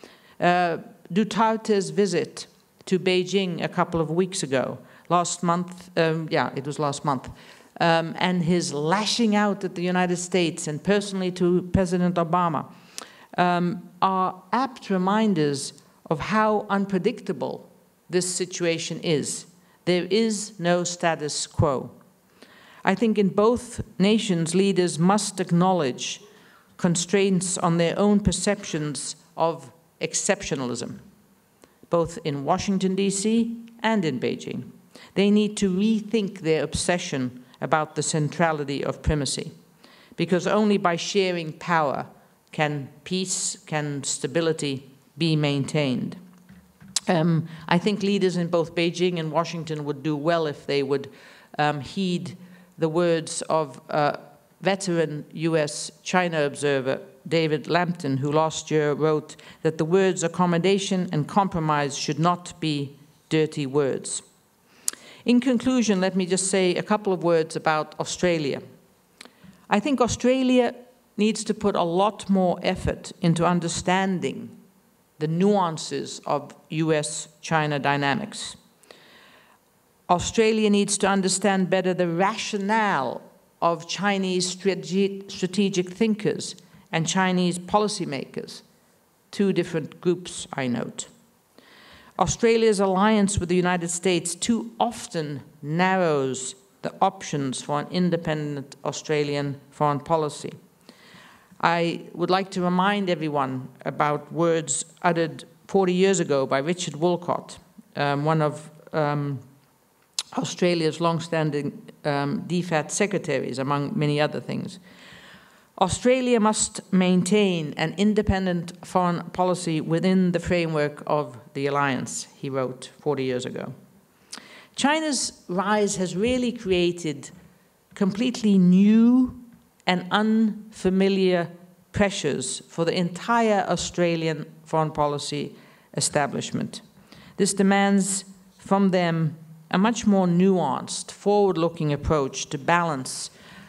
Duterte's visit to Beijing a couple of weeks ago, last month, it was last month, and his lashing out at the United States and personally to President Obama are apt reminders of how unpredictable this situation is. There is no status quo. I think in both nations, leaders must acknowledge constraints on their own perceptions of exceptionalism, both in Washington, D.C. and in Beijing. They need to rethink their obsession about the centrality of primacy, because only by sharing power can peace, can stability be maintained. I think leaders in both Beijing and Washington would do well if they would heed the words of veteran US-China observer David Lampton, who last year wrote that the words accommodation and compromise should not be dirty words. In conclusion, let me just say a couple of words about Australia. I think Australia needs to put a lot more effort into understanding the nuances of US-China dynamics. Australia needs to understand better the rationale of Chinese strategic thinkers and Chinese policymakers, two different groups, I note. Australia's alliance with the United States too often narrows the options for an independent Australian foreign policy. I would like to remind everyone about words uttered 40 years ago by Richard Woolcott, one of Australia's long-standing DFAT secretaries, among many other things. Australia must maintain an independent foreign policy within the framework of the alliance, he wrote 40 years ago. China's rise has really created completely new and unfamiliar pressures for the entire Australian foreign policy establishment. This demands from them a much more nuanced, forward-looking approach to balance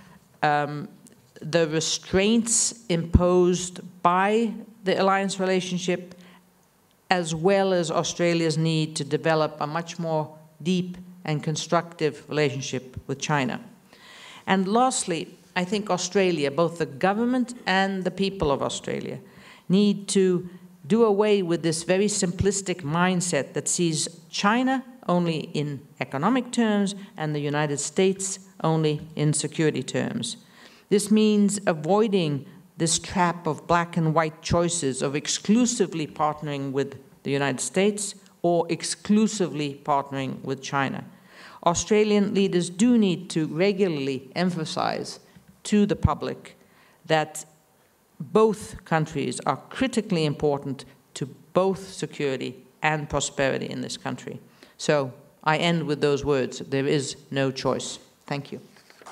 the restraints imposed by the alliance relationship, as well as Australia's need to develop a much more deep and constructive relationship with China. And lastly, I think Australia, both the government and the people of Australia, need to do away with this very simplistic mindset that sees China only in economic terms and the United States only in security terms. This means avoiding this trap of black and white choices of exclusively partnering with the United States or exclusively partnering with China. Australian leaders do need to regularly emphasize to the public that both countries are critically important to both security and prosperity in this country. So I end with those words. There is no choice. Thank you.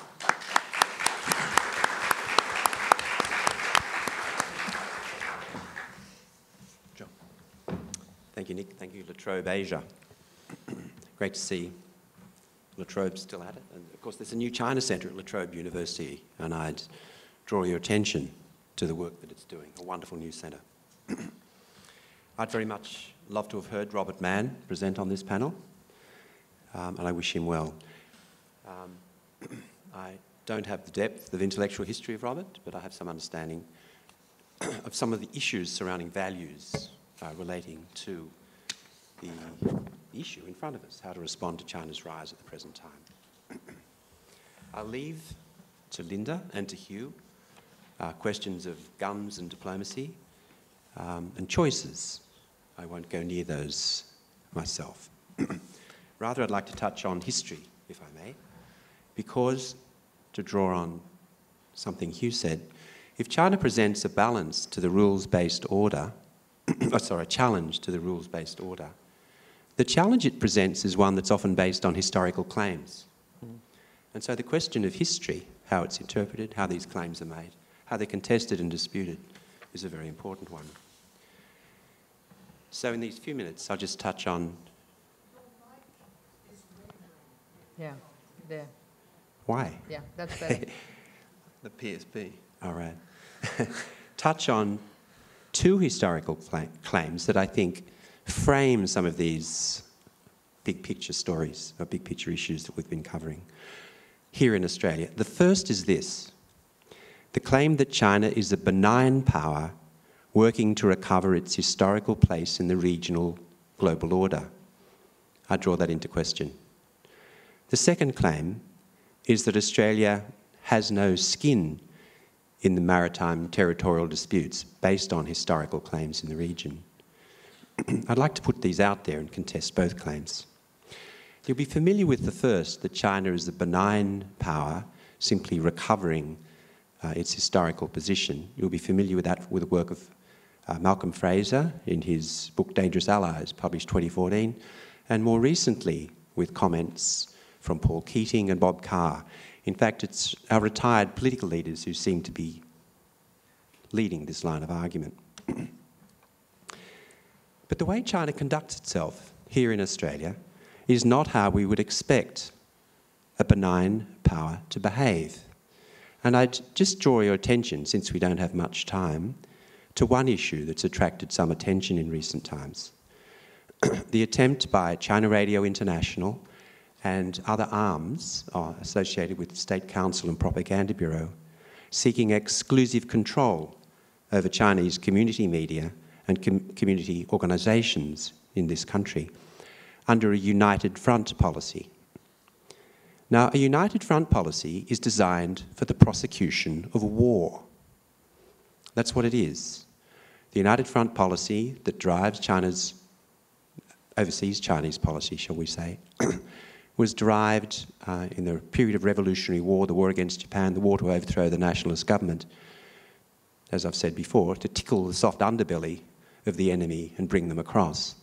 John. Thank you, Nick. Thank you, La Trobe Asia. Great to see La Trobe still at it. And of course, there's a new China Centre at La Trobe University, and I'd draw your attention to the work that it's doing. A wonderful new centre. I'd very much love to have heard Robert Mann present on this panel, and I wish him well. I don't have the depth of intellectual history of Robert, but I have some understanding of some of the issues surrounding values relating to the issue in front of us, how to respond to China's rise at the present time. I'll leave to Linda and to Hugh questions of guns and diplomacy and choices. I won't go near those myself. Rather, I'd like to touch on history, if I may, because, to draw on something Hugh said, if China presents a balance to the rules-based order, a challenge to the rules-based order, the challenge it presents is one that's often based on historical claims. And so the question of history, how it's interpreted, how these claims are made, how they're contested and disputed, is a very important one. So in these few minutes, I'll just touch on... Yeah, there. Why? Yeah, that's better. The PSP. All right. Touch on two historical claims that I think frame some of these big picture stories, or big picture issues that we've been covering here in Australia. The first is this: the claim that China is a benign power working to recover its historical place in the regional global order. I draw that into question. The second claim is that Australia has no skin in the maritime territorial disputes based on historical claims in the region. I'd like to put these out there and contest both claims. You'll be familiar with the first, that China is a benign power simply recovering its historical position. You'll be familiar with that with the work of Malcolm Fraser in his book Dangerous Allies, published 2014, and more recently with comments from Paul Keating and Bob Carr. In fact, it's our retired political leaders who seem to be leading this line of argument. But the way China conducts itself here in Australia is not how we would expect a benign power to behave. And I'd just draw your attention, since we don't have much time, to one issue that's attracted some attention in recent times. The attempt by China Radio International and other arms associated with the State Council and Propaganda Bureau seeking exclusive control over Chinese community media and community organisations in this country under a united front policy. Now, a united front policy is designed for the prosecution of war. That's what it is. The united front policy that drives China's, overseas Chinese policy, shall we say, was derived in the period of revolutionary war, the war against Japan, the war to overthrow the nationalist government, as I've said before, to tickle the soft underbelly of the enemy and bring them across.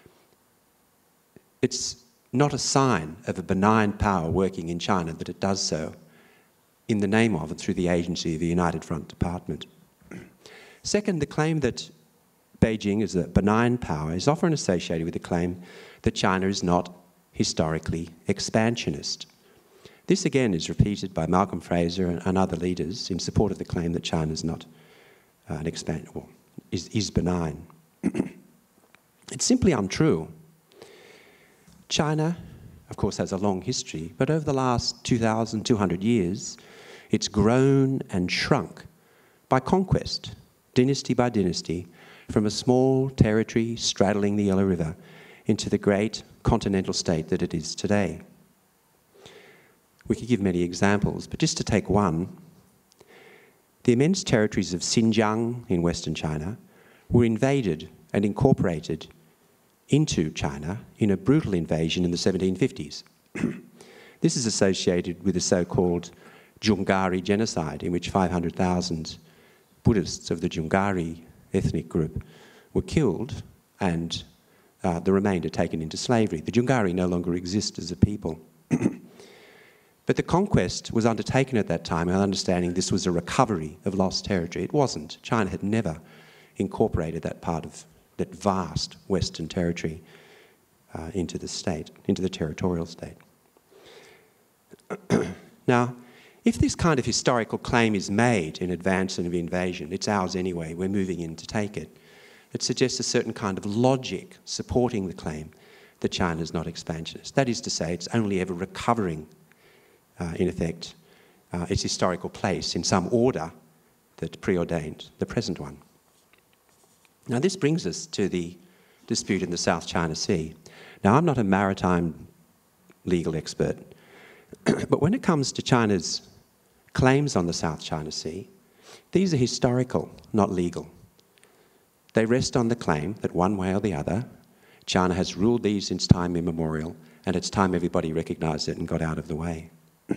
It's not a sign of a benign power working in China that it does so in the name of and through the agency of the United Front Department. Second, the claim that Beijing is a benign power is often associated with the claim that China is not historically expansionist. This again is repeated by Malcolm Fraser and other leaders in support of the claim that China is not is benign. It's simply untrue. China, of course, has a long history, but over the last 2,200 years, it's grown and shrunk by conquest, dynasty by dynasty, from a small territory straddling the Yellow River into the great continental state that it is today. We could give many examples, but just to take one, the immense territories of Xinjiang in Western China were invaded and incorporated into China in a brutal invasion in the 1750s. This is associated with the so-called Zhongari genocide, in which 500,000 Buddhists of the Zhongari ethnic group were killed and the remainder taken into slavery. The Zhongari no longer exist as a people. But the conquest was undertaken at that time, and understanding this was a recovery of lost territory. It wasn't. China had never incorporated that part of that vast Western territory into the state, into the territorial state. Now, if this kind of historical claim is made in advance of invasion, it's ours anyway, we're moving in to take it, it suggests a certain kind of logic supporting the claim that China is not expansionist. That is to say, it's only ever recovering, in effect, its historical place in some order that preordained the present one. Now, this brings us to the dispute in the South China Sea. Now, I'm not a maritime legal expert, but when it comes to China's claims on the South China Sea, these are historical, not legal. They rest on the claim that one way or the other, China has ruled these since time immemorial, and it's time everybody recognised it and got out of the way.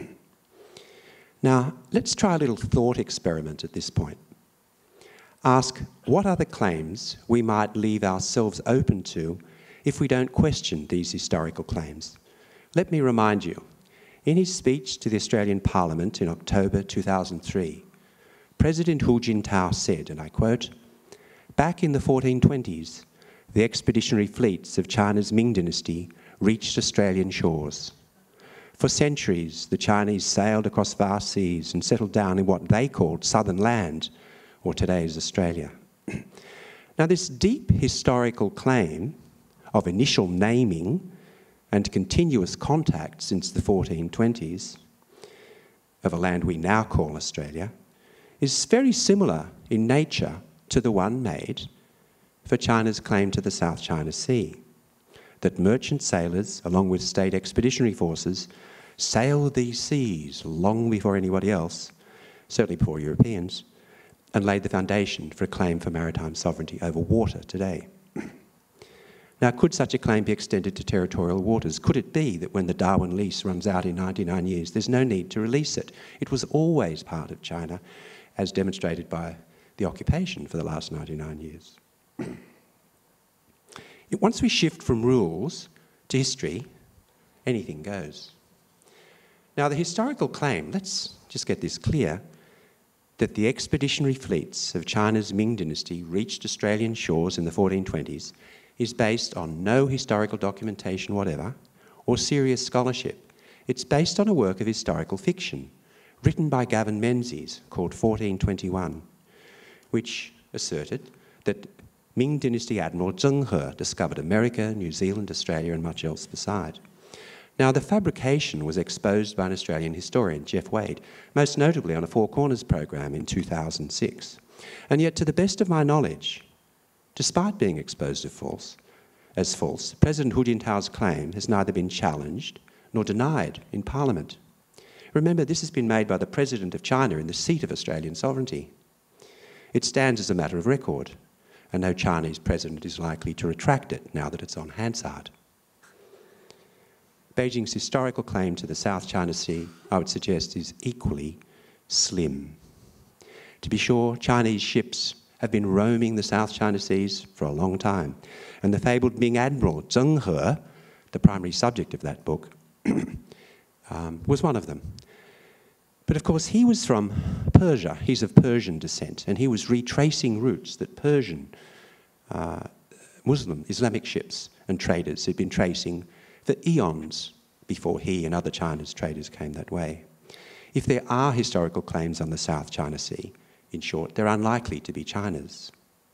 Now, let's try a little thought experiment at this point. Ask what other claims we might leave ourselves open to if we don't question these historical claims. Let me remind you, in his speech to the Australian Parliament in October 2003, President Hu Jintao said, and I quote, "Back in the 1420s, the expeditionary fleets of China's Ming Dynasty reached Australian shores. For centuries, the Chinese sailed across vast seas and settled down in what they called southern land, or today's Australia." Now, this deep historical claim of initial naming and continuous contact since the 1420s of a land we now call Australia is very similar in nature to the one made for China's claim to the South China Sea, that merchant sailors, along with state expeditionary forces, sailed these seas long before anybody else, certainly before Europeans, and laid the foundation for a claim for maritime sovereignty over water today. Now, could such a claim be extended to territorial waters? Could it be that when the Darwin lease runs out in 99 years, there's no need to release it? It was always part of China, as demonstrated by the occupation for the last 99 years. Once we shift from rules to history, anything goes. Now, the historical claim, let's just get this clear, that the expeditionary fleets of China's Ming Dynasty reached Australian shores in the 1420s is based on no historical documentation whatever, or serious scholarship. It's based on a work of historical fiction, written by Gavin Menzies called 1421, which asserted that Ming Dynasty Admiral Zheng He discovered America, New Zealand, Australia and much else beside. Now, the fabrication was exposed by an Australian historian, Jeff Wade, most notably on a Four Corners program in 2006. And yet, to the best of my knowledge, despite being exposed as false, President Hu Jintao's claim has neither been challenged nor denied in Parliament. Remember, this has been made by the President of China in the seat of Australian sovereignty. It stands as a matter of record, and no Chinese president is likely to retract it now that it's on Hansard. Beijing's historical claim to the South China Sea, I would suggest, is equally slim. To be sure, Chinese ships have been roaming the South China Seas for a long time, and the fabled Ming Admiral Zheng He, the primary subject of that book, was one of them. But of course, he was from Persia. He's of Persian descent, and he was retracing routes that Persian Muslim Islamic ships and traders had been tracing for eons before he and other Chinese traders came that way. If there are historical claims on the South China Sea, in short, they're unlikely to be China's.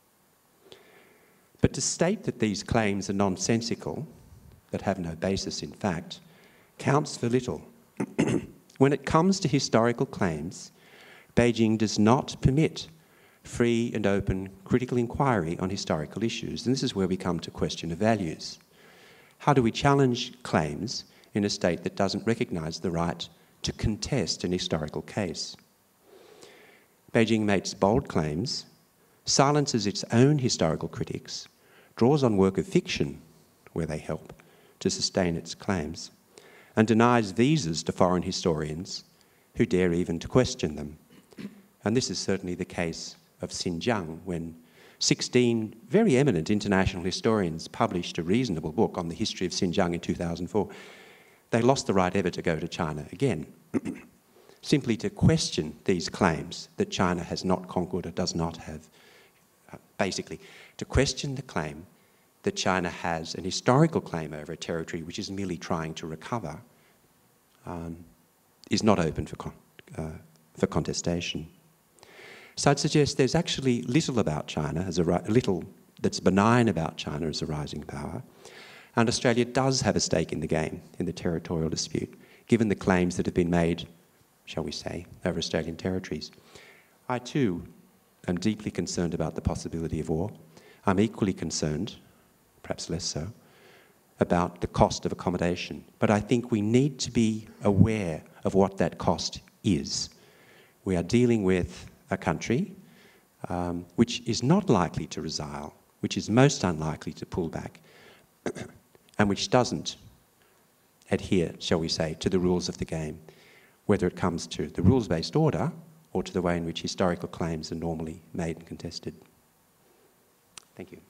But to state that these claims are nonsensical, that have no basis in fact, counts for little. When it comes to historical claims, Beijing does not permit free and open critical inquiry on historical issues. And this is where we come to question of values. How do we challenge claims in a state that doesn't recognise the right to contest an historical case? Beijing makes bold claims, silences its own historical critics, draws on work of fiction where they help to sustain its claims, and denies visas to foreign historians who dare even to question them. And this is certainly the case of Xinjiang, when 16 very eminent international historians published a reasonable book on the history of Xinjiang in 2004. They lost the right ever to go to China again, simply to question these claims that China has not conquered or does not have, basically, to question the claim that China has an historical claim over a territory which is merely trying to recover, is not open for contestation. So I'd suggest there's actually little about China, little that's benign about China as a rising power, and Australia does have a stake in the game in the territorial dispute, given the claims that have been made, shall we say, over Australian territories. I too am deeply concerned about the possibility of war. I'm equally concerned, perhaps less so, about the cost of accommodation. But I think we need to be aware of what that cost is. We are dealing with a country which is not likely to resile, which is most unlikely to pull back, and which doesn't adhere, shall we say, to the rules of the game, whether it comes to the rules-based order or to the way in which historical claims are normally made and contested. Thank you.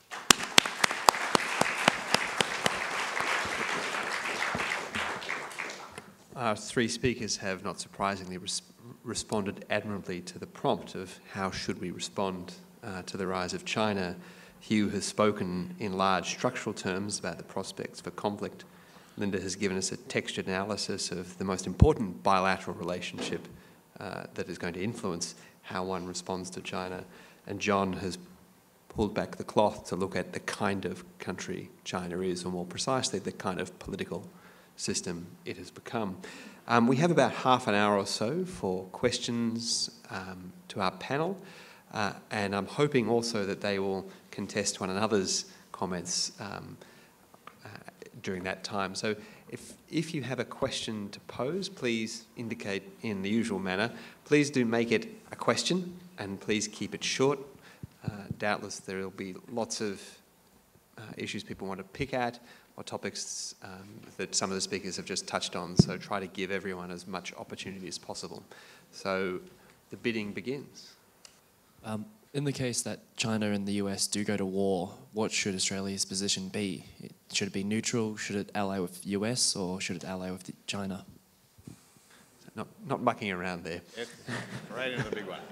Our three speakers have, not surprisingly, responded admirably to the prompt of how should we respond to the rise of China. Hugh has spoken in large structural terms about the prospects for conflict. Linda has given us a textured analysis of the most important bilateral relationship that is going to influence how one responds to China. And John has pulled back the cloth to look at the kind of country China is, or more precisely, the kind of political system it has become. We have about half an hour or so for questions to our panel, and I'm hoping also that they will contest one another's comments during that time. So if you have a question to pose, please indicate in the usual manner. Please do make it a question, and please keep it short. Doubtless there will be lots of issues people want to pick at, or topics that some of the speakers have just touched on, so try to give everyone as much opportunity as possible. So the bidding begins. In the case that China and the US do go to war, what should Australia's position be? Should it be neutral? Should it ally with the US, or should it ally with China? Not mucking around there. Right into the big one.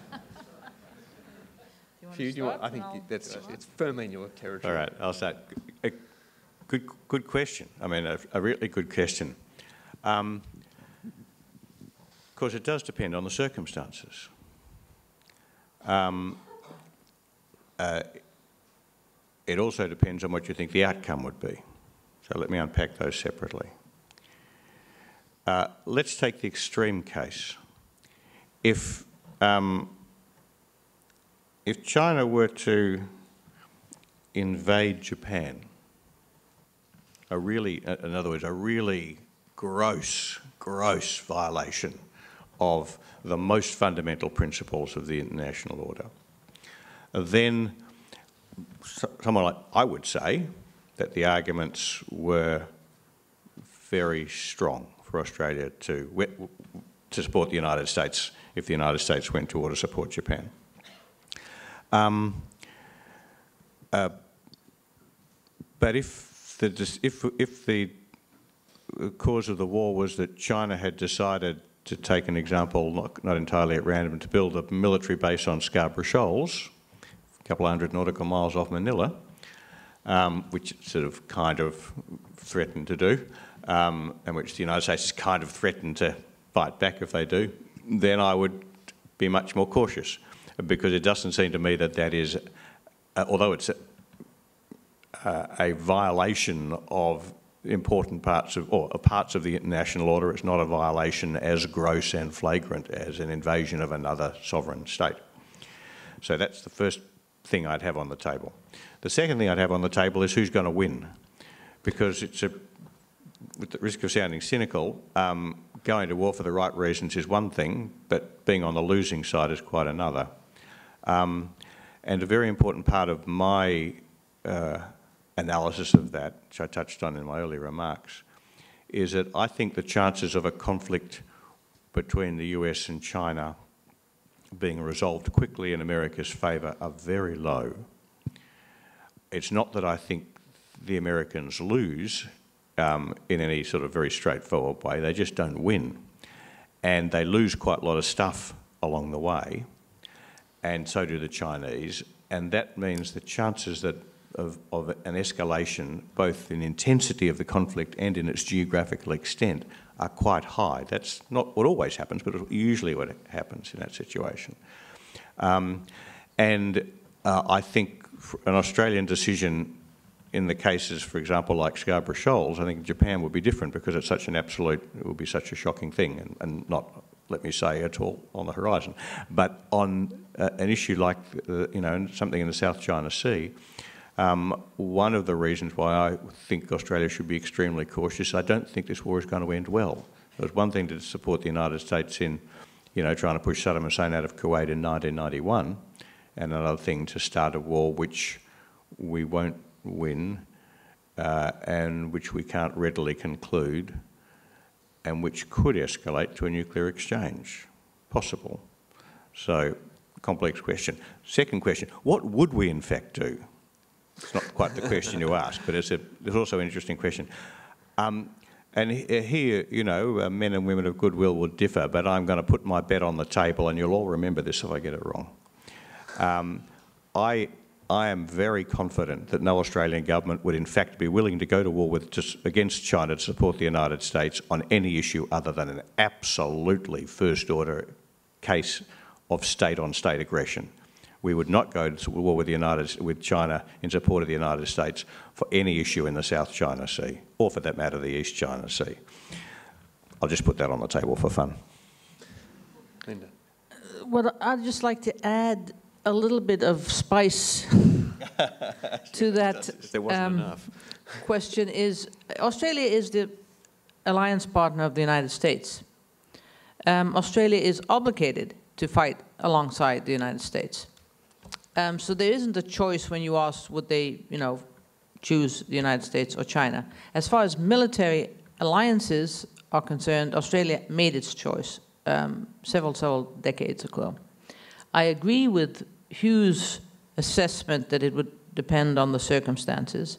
I think it's firmly in your territory. All right, I'll start. Good question. I mean, a really good question. Could course, it does depend on the circumstances. It also depends on what you think the outcome would be. So let me unpack those separately. Let's take the extreme case. If China were to invade Japan, in other words, a really gross violation of the most fundamental principles of the international order, then someone like I would say that the arguments were very strong for Australia to support the United States if the United States went to war to support Japan. But if the cause of the war was that China had decided, to take an example not entirely at random, to build a military base on Scarborough Shoals, a couple of hundred nautical miles off Manila, which it sort of kind of threatened to do, and which the United States has kind of threatened to fight back if they do, then I would be much more cautious, because it doesn't seem to me that that is, although it's a violation of important parts of, or parts of the international order, it's not a violation as gross and flagrant as an invasion of another sovereign state. So that's the first thing I'd have on the table. The second thing I'd have on the table is who's going to win, because it's with the risk of sounding cynical, going to war for the right reasons is one thing, but being on the losing side is quite another. And a very important part of my analysis of that, which I touched on in my earlier remarks, is that I think the chances of a conflict between the US and China being resolved quickly in America's favour are very low. It's not that I think the Americans lose in any sort of very straightforward way, they just don't win. And they lose quite a lot of stuff along the way, and so do the Chinese, and that means the chances that of an escalation, both in intensity of the conflict and in its geographical extent, are quite high. That's not what always happens, but usually what happens in that situation. I think an Australian decision in the cases, for example, like Scarborough Shoals, I think Japan would be different, because it's such an absolute, it would be such a shocking thing, and not, let me say, at all on the horizon. But on an issue like, something in the South China Sea, one of the reasons why I think Australia should be extremely cautious, I don't think this war is going to end well. It was one thing to support the United States in, trying to push Saddam Hussein out of Kuwait in 1991, and another thing to start a war which we won't win, and which we can't readily conclude, and which could escalate to a nuclear exchange. Possible. So, complex question. Second question, what would we in fact do? It's not quite the question you asked, but it's also an interesting question. And here, men and women of goodwill will differ, but I'm going to put my bet on the table, and you'll all remember this if I get it wrong. I am very confident that no Australian government would in fact be willing to go to war against China to support the United States on any issue other than an absolutely first-order case of state-on-state aggression. We would not go to war with China in support of the United States for any issue in the South China Sea, or for that matter, the East China Sea. I'll just put that on the table for fun. Linda. Well, I'd just like to add a little bit of spice to that. There wasn't enough. Question is, Australia is the alliance partner of the United States. Australia is obligated to fight alongside the United States. So there isn't a choice when you ask would they, choose the United States or China. As far as military alliances are concerned, Australia made its choice several decades ago. I agree with Hugh's assessment that it would depend on the circumstances.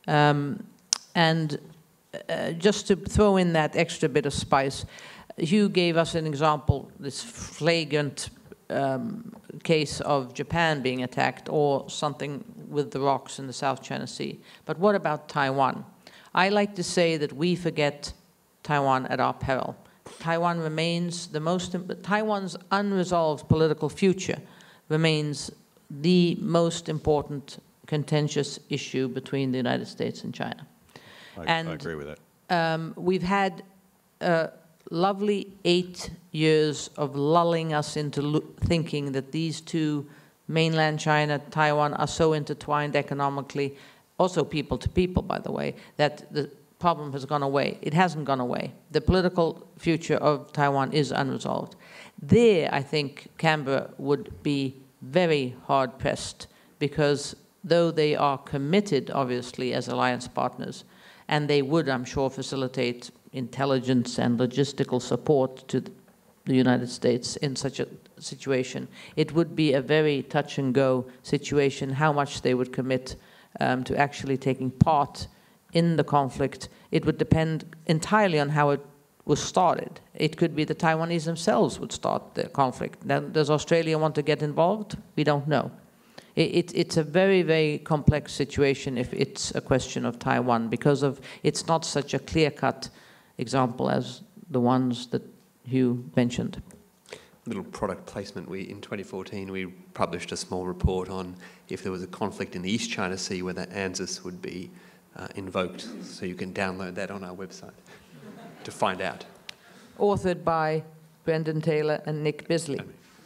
Just to throw in that extra bit of spice, Hugh gave us an example, this flagrant case of Japan being attacked, or something with the rocks in the South China Sea. But what about Taiwan? I like to say that we forget Taiwan at our peril. Taiwan remains Taiwan's unresolved political future remains the most important contentious issue between the United States and China. I agree with that. We've had a lovely 8 years of lulling us into thinking that these two, mainland China, Taiwan, are so intertwined economically, also people to people, by the way, that the problem has gone away. It hasn't gone away. The political future of Taiwan is unresolved. There, I think Canberra would be very hard-pressed, because though they are committed, obviously, as alliance partners, and they would, I'm sure, facilitate intelligence and logistical support to the United States in such a situation, it would be a very touch-and-go situation how much they would commit to actually taking part in the conflict. It would depend entirely on how it was started. It could be the Taiwanese themselves would start the conflict. Now, does Australia want to get involved? We don't know. It's a very, very complex situation if it's a question of Taiwan, because of it's not such a clear-cut example as the ones that Hugh mentioned. Little product placement. In 2014, we published a small report on if there was a conflict in the East China Sea, whether ANZUS would be invoked. So you can download that on our website to find out. Authored by Brendan Taylor and Nick Bisley.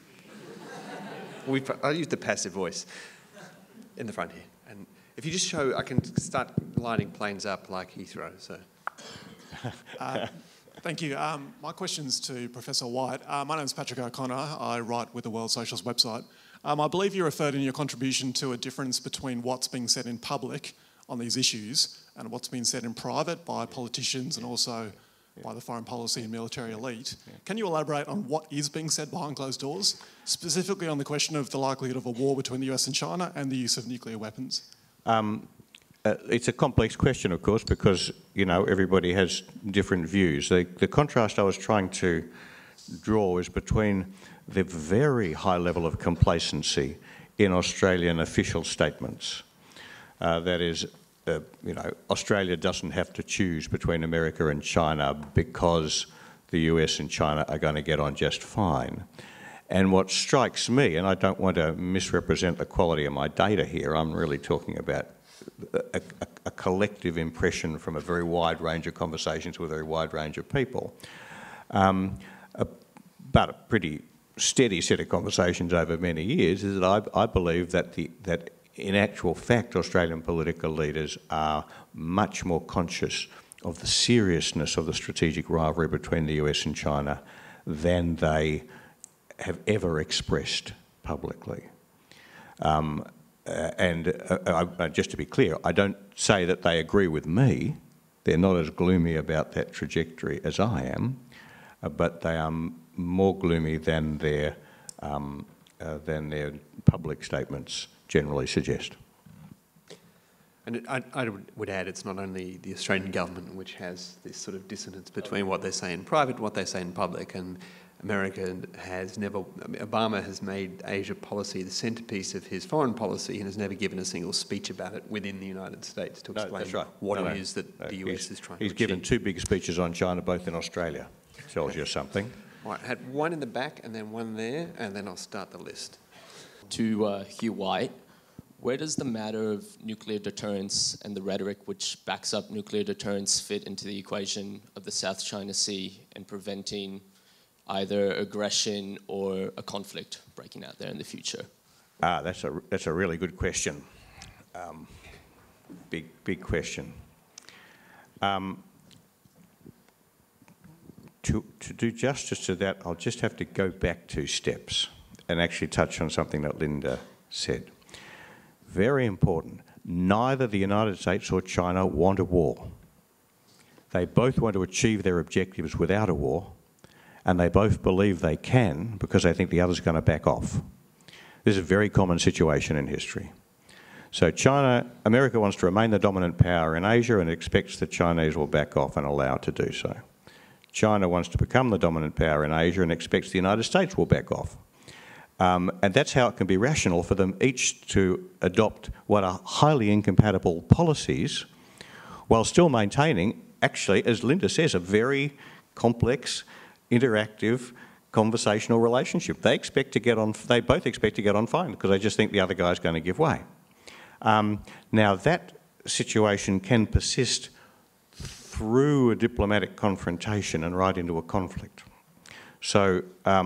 I used the passive voice in the front here. And if you just show, I can start lining planes up like Heathrow. So. Thank you. My question's to Professor White. My name is Patrick O'Connor. I write with the World Socialist website. I believe you referred in your contribution to a difference between what's being said in public on these issues and what's being said in private by politicians and also by the foreign policy and military elite. Can you elaborate on what is being said behind closed doors, specifically on the question of the likelihood of a war between the US and China and the use of nuclear weapons? It's a complex question, of course, because, you know, everybody has different views. The contrast I was trying to draw is between the very high level of complacency in Australian official statements. That is, you know, Australia doesn't have to choose between America and China because the US and China are going to get on just fine. And what strikes me, and I don't want to misrepresent the quality of my data here, I'm really talking about a collective impression from a very wide range of conversations with a very wide range of people, but a pretty steady set of conversations over many years, is that I believe that that in actual fact Australian political leaders are much more conscious of the seriousness of the strategic rivalry between the US and China than they have ever expressed publicly. Just to be clear, I don't say that they agree with me. They're not as gloomy about that trajectory as I am, but they are more gloomy than their public statements generally suggest. And I would add, it's not only the Australian government which has this sort of dissonance between what they say in private and what they say in public. And America has never, Obama has made Asia policy the centrepiece of his foreign policy and has never given a single speech about it within the United States to explain what it is that the US is trying to achieve. He's given 2 big speeches on China, both in Australia. Tells you something. Right, I had one in the back and then one there, and then I'll start the list. To Hugh White, where does the matter of nuclear deterrence and the rhetoric which backs up nuclear deterrence fit into the equation of the South China Sea and preventing either aggression or a conflict breaking out there in the future? That's a really good question. Big question. To do justice to that, I'll just have to go back 2 steps and actually touch on something that Linda said. Very important. Neither the United States or China want a war. They both want to achieve their objectives without a war, and they both believe they can because they think the other's going to back off. This is a very common situation in history. So America wants to remain the dominant power in Asia and expects the Chinese will back off and allow it to do so. China wants to become the dominant power in Asia and expects the United States will back off. And that's how it can be rational for them each to adopt what are highly incompatible policies while still maintaining, actually, as Linda says, a very complex interactive, conversational relationship. They expect to get on. They both expect to get on fine because they just think the other guy's going to give way. Now that situation can persist through a diplomatic confrontation and right into a conflict. So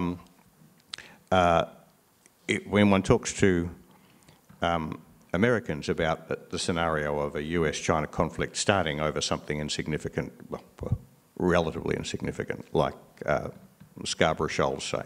when one talks to Americans about the scenario of a US-China conflict starting over something insignificant, well, relatively insignificant, like Scarborough Shoals, say,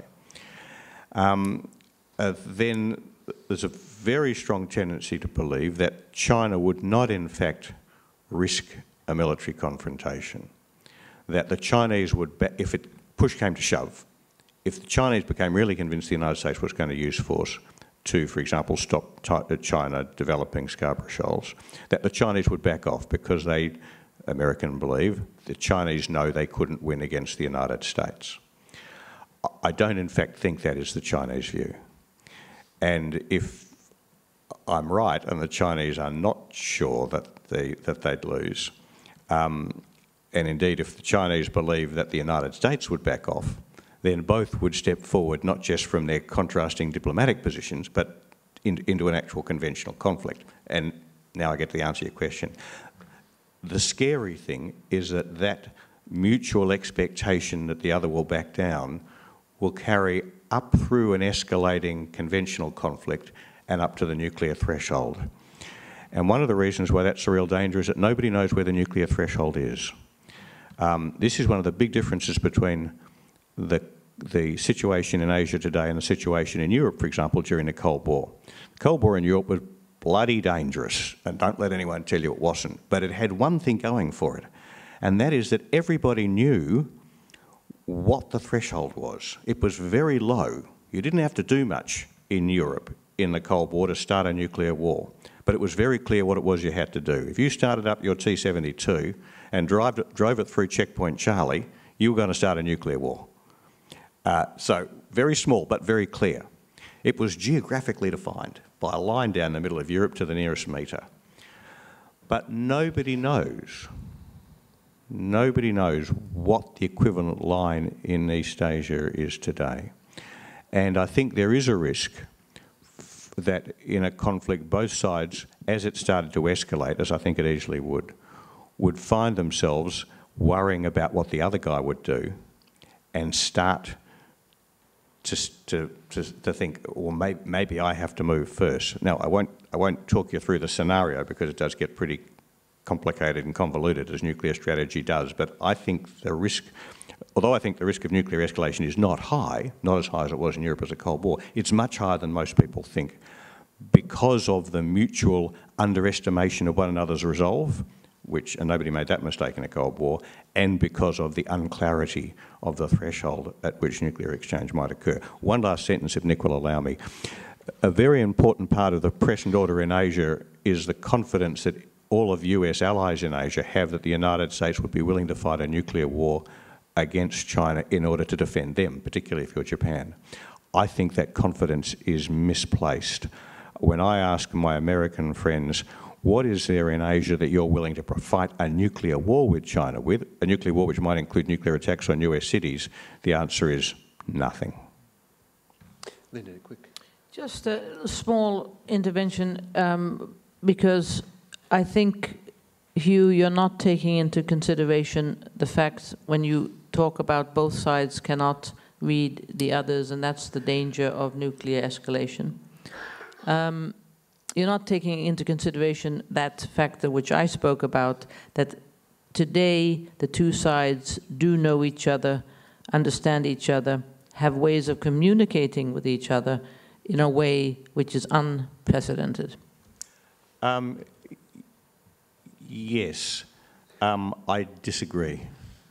then there's a very strong tendency to believe that China would not, in fact, risk a military confrontation. That the Chinese would, if push came to shove, if the Chinese became really convinced the United States was going to use force to, for example, stop China developing Scarborough Shoals, that the Chinese would back off because they, Americans believe, the Chinese know they couldn't win against the United States. I don't, in fact, think that is the Chinese view. And if I'm right and the Chinese are not sure that they'd lose, and indeed if the Chinese believe that the United States would back off, then both would step forward not just from their contrasting diplomatic positions, but into an actual conventional conflict. And now I get to the answer to your question. The scary thing is that that mutual expectation that the other will back down will carry up through an escalating conventional conflict and up to the nuclear threshold. And one of the reasons why that's a real danger is that nobody knows where the nuclear threshold is. This is one of the big differences between the situation in Asia today and the situation in Europe, for example, during the Cold War. The Cold War in Europe was bloody dangerous, and don't let anyone tell you it wasn't, but it had one thing going for it, and that is that everybody knew what the threshold was. It was very low. You didn't have to do much in Europe in the Cold War to start a nuclear war, but it was very clear what it was you had to do. If you started up your T-72 and drove it through Checkpoint Charlie, you were going to start a nuclear war. So very small, but very clear. It was geographically defined by a line down the middle of Europe to the nearest metre. But nobody knows what the equivalent line in East Asia is today. And I think there is a risk that in a conflict, both sides, as it started to escalate, as I think it easily would find themselves worrying about what the other guy would do and start to think, well, maybe I have to move first. Now, I won't talk you through the scenario because it does get pretty complicated and convoluted, as nuclear strategy does, but I think the risk, although I think the risk of nuclear escalation is not high, not as high as it was in Europe as a Cold War, it's much higher than most people think because of the mutual underestimation of one another's resolve, which, and nobody made that mistake in a Cold War, and because of the unclarity of the threshold at which nuclear exchange might occur. One last sentence, if Nick will allow me. A very important part of the present order in Asia is the confidence that all of US allies in Asia have that the United States would be willing to fight a nuclear war against China in order to defend them, particularly if you're Japan. I think that confidence is misplaced. When I ask my American friends, what is there in Asia that you're willing to fight a nuclear war with China with, a nuclear war which might include nuclear attacks on US cities, the answer is nothing. Linda, quick. Just a small intervention, because I think, Hugh, you're not taking into consideration the fact when you talk about both sides cannot read the others, and that's the danger of nuclear escalation. You're not taking into consideration that factor which I spoke about, that today the two sides do know each other, understand each other, have ways of communicating with each other in a way which is unprecedented. Yes, I disagree.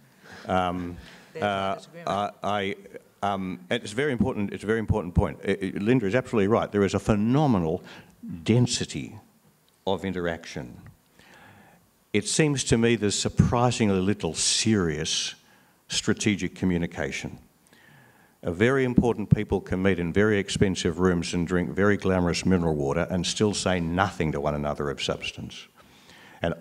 It's a very important. It's a very important point. Linda is absolutely right. There is a phenomenal density of interaction. It seems to me there's surprisingly little serious strategic communication. Very important people can meet in very expensive rooms and drink very glamorous mineral water and still say nothing to one another of substance. And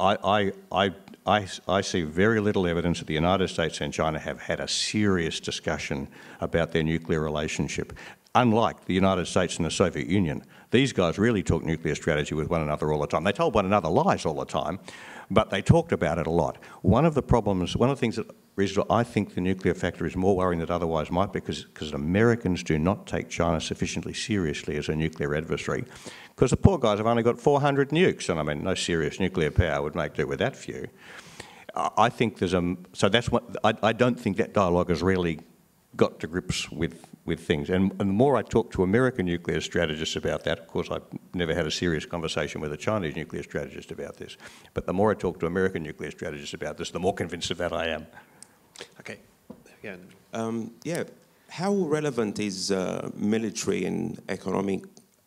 I see very little evidence that the United States and China have had a serious discussion about their nuclear relationship. Unlike the United States and the Soviet Union, these guys really talk nuclear strategy with one another all the time. They told one another lies all the time, but they talked about it a lot. One of the things that I think the nuclear factor is more worrying than otherwise might be because Americans do not take China sufficiently seriously as a nuclear adversary, because the poor guys have only got 400 nukes, and I mean, no serious nuclear power would make do with that few. I think there's so that's what, I don't think that dialogue has really got to grips with things. And the more I talk to American nuclear strategists about that, of course I've never had a serious conversation with a Chinese nuclear strategist about this, but the more I talk to American nuclear strategists about this, the more convinced of that I am. Okay, there we go. Yeah, how relevant is military and economic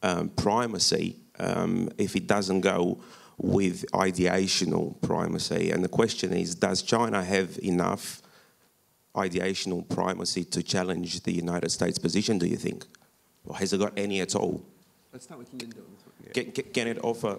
primacy if it doesn't go with ideational primacy? And the question is, does China have enough ideational primacy to challenge the United States position, do you think? Or has it got any at all? Let's start with Linda. Can it offer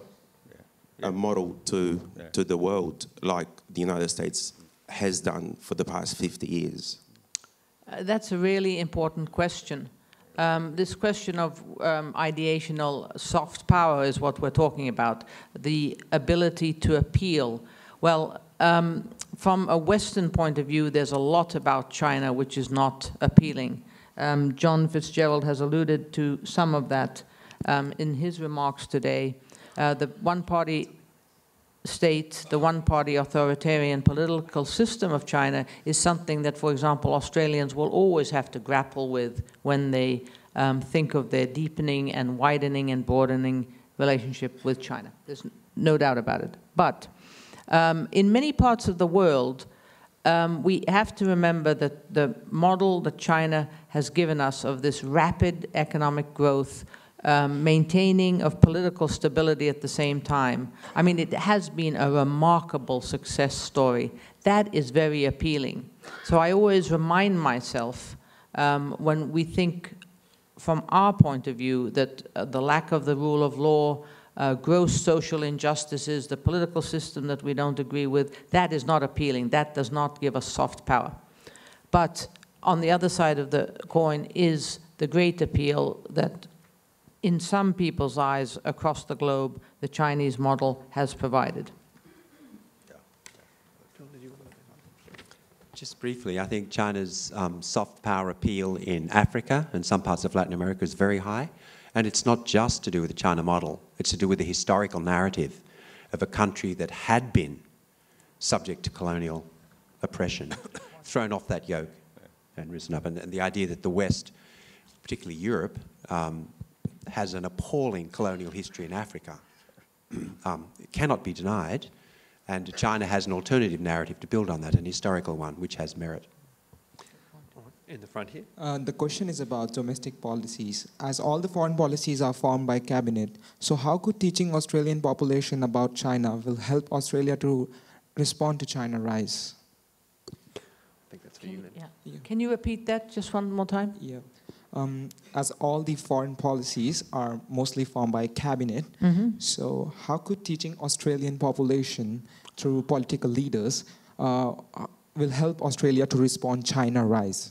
a model to the world like the United States has done for the past 50 years? That's a really important question. This question of ideational soft power is what we're talking about, the ability to appeal. Well, from a Western point of view, there's a lot about China which is not appealing. John Fitzgerald has alluded to some of that in his remarks today. The one-party state, the one-party authoritarian political system of China is something that, for example, Australians will always have to grapple with when they think of their deepening and widening and broadening relationship with China. There's no doubt about it. But in many parts of the world, we have to remember that the model that China has given us of this rapid economic growth, maintaining of political stability at the same time, I mean, it has been a remarkable success story. That is very appealing. So I always remind myself when we think from our point of view that the lack of the rule of law, gross social injustices, the political system that we don't agree with, that is not appealing. That does not give us soft power. But on the other side of the coin is the great appeal that in some people's eyes across the globe, the Chinese model has provided. Just briefly, I think China's soft power appeal in Africa and some parts of Latin America is very high. And it's not just to do with the China model. It's to do with the historical narrative of a country that had been subject to colonial oppression, thrown off that yoke and risen up. And the idea that the West, particularly Europe, has an appalling colonial history in Africa it cannot be denied. And China has an alternative narrative to build on that, an historical one, which has merit. In the front here. The question is about domestic policies. As all the foreign policies are formed by cabinet, so how could teaching Australian population about China will help Australia to respond to China rise? I think that's for you, Lynn. Yeah. Can you repeat that just one more time? Yeah. As all the foreign policies are mostly formed by cabinet, so how could teaching Australian population through political leaders will help Australia to respond China rise?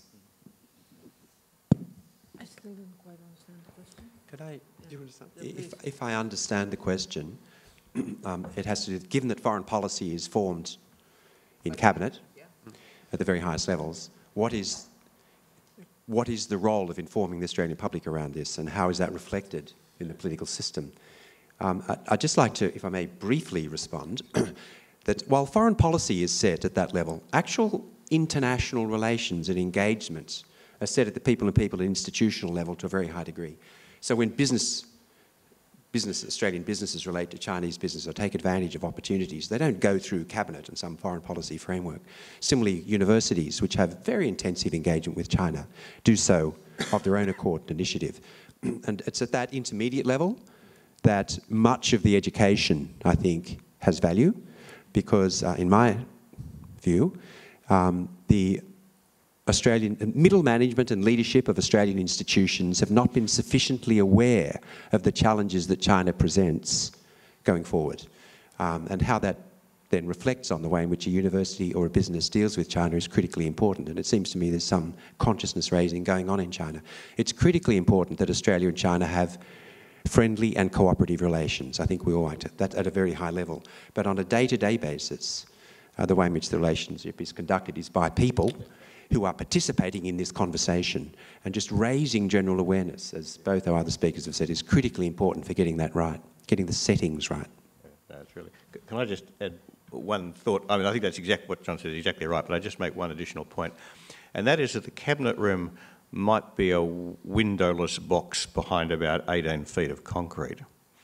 I still didn't quite understand the question. Could I, do you understand? If I understand the question, it has to do, given that foreign policy is formed in cabinet at the very highest levels, what is the role of informing the Australian public around this, and how is that reflected in the political system? I'd just like to, if I may, briefly respond that while foreign policy is set at that level, actual international relations and engagements are set at the people-to-people and institutional level to a very high degree. So when Australian businesses relate to Chinese business or take advantage of opportunities, they don't go through cabinet and some foreign policy framework. Similarly, universities, which have very intensive engagement with China, do so of their own accord and initiative. And it's at that intermediate level that much of the education, I think, has value, because in my view, the Australian middle management and leadership of Australian institutions have not been sufficiently aware of the challenges that China presents going forward, and how that then reflects on the way in which a university or a business deals with China is critically important. And it seems to me there's some consciousness raising going on in China. It's critically important that Australia and China have friendly and cooperative relations. I think we all want that at a very high level. But on a day-to-day basis, the way in which the relationship is conducted is by people who are participating in this conversation, and just raising general awareness, as both our other speakers have said, is critically important for getting that right, getting the settings right. That's really. Can I just add one thought? I mean, I think that's exactly what John said is exactly right, but I just make one additional point, and that is that the cabinet room might be a windowless box behind about 18 feet of concrete.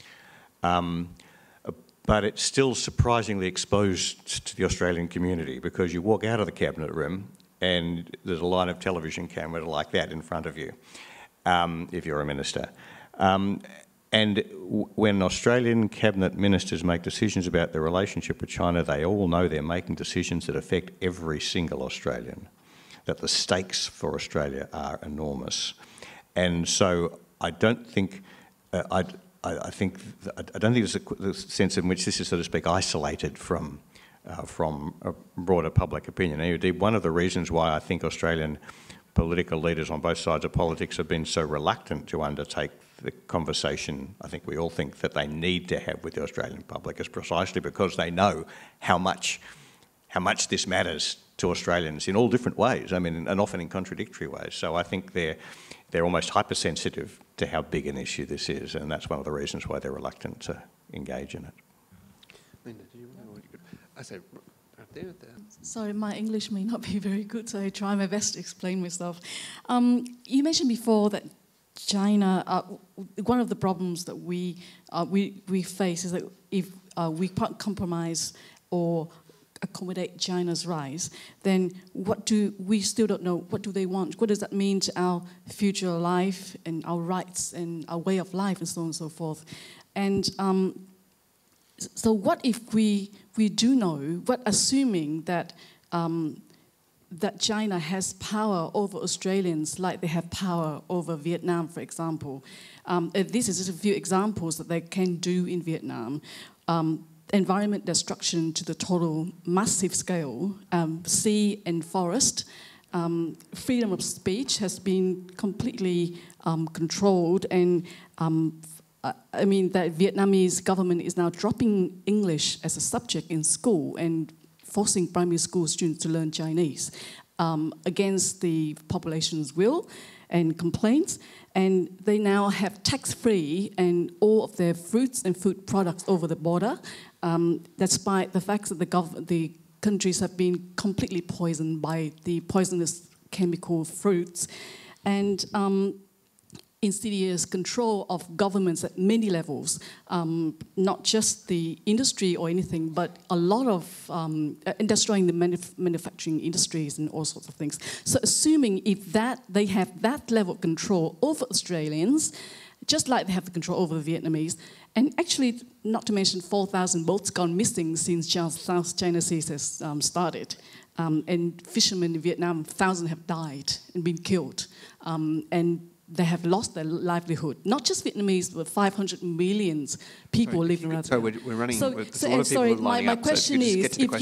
But it's still surprisingly exposed to the Australian community, because you walk out of the cabinet room and there's a line of television cameras like that in front of you, if you're a minister. And when Australian cabinet ministers make decisions about their relationship with China, they all know they're making decisions that affect every single Australian, that the stakes for Australia are enormous. And so I don't think, I don't think there's a sense in which this is, so to speak, isolated from a broader public opinion. And indeed, one of the reasons why I think Australian political leaders on both sides of politics have been so reluctant to undertake the conversation I think we all think that they need to have with the Australian public is precisely because they know how much this matters to Australians in all different ways, I mean, and often in contradictory ways. So I think they're almost hypersensitive to how big an issue this is, and that's one of the reasons why they're reluctant to engage in it. Linda, do you know what you could... I say right there. Sorry, my English may not be very good, so I try my best to explain myself. You mentioned before that China, one of the problems that we face is that if we can't compromise or accommodate China's rise, then we still don't know, what do they want? What does that mean to our future life and our rights and our way of life and so on and so forth? And so what if we do know, but assuming that that China has power over Australians like they have power over Vietnam, for example. This is just a few examples that they can do in Vietnam. Environment destruction to the total massive scale, sea and forest. Freedom of speech has been completely controlled, and I mean, the Vietnamese government is now dropping English as a subject in school and forcing primary school students to learn Chinese against the population's will and complaints. And they now have tax-free and all of their fruits and food products over the border, despite the fact that the countries have been completely poisoned by the poisonous chemical fruits. And insidious control of governments at many levels, not just the industry or anything, but a lot of destroying the manufacturing industries and all sorts of things. So assuming if they have that level of control over Australians, just like they have the control over the Vietnamese, and actually, not to mention 4,000 boats gone missing since South China Sea has started. And fishermen in Vietnam, 1,000 have died and been killed. And they have lost their livelihood. Not just Vietnamese, but 500 million people living around. So we're running. So, there's a lot of people my question is, if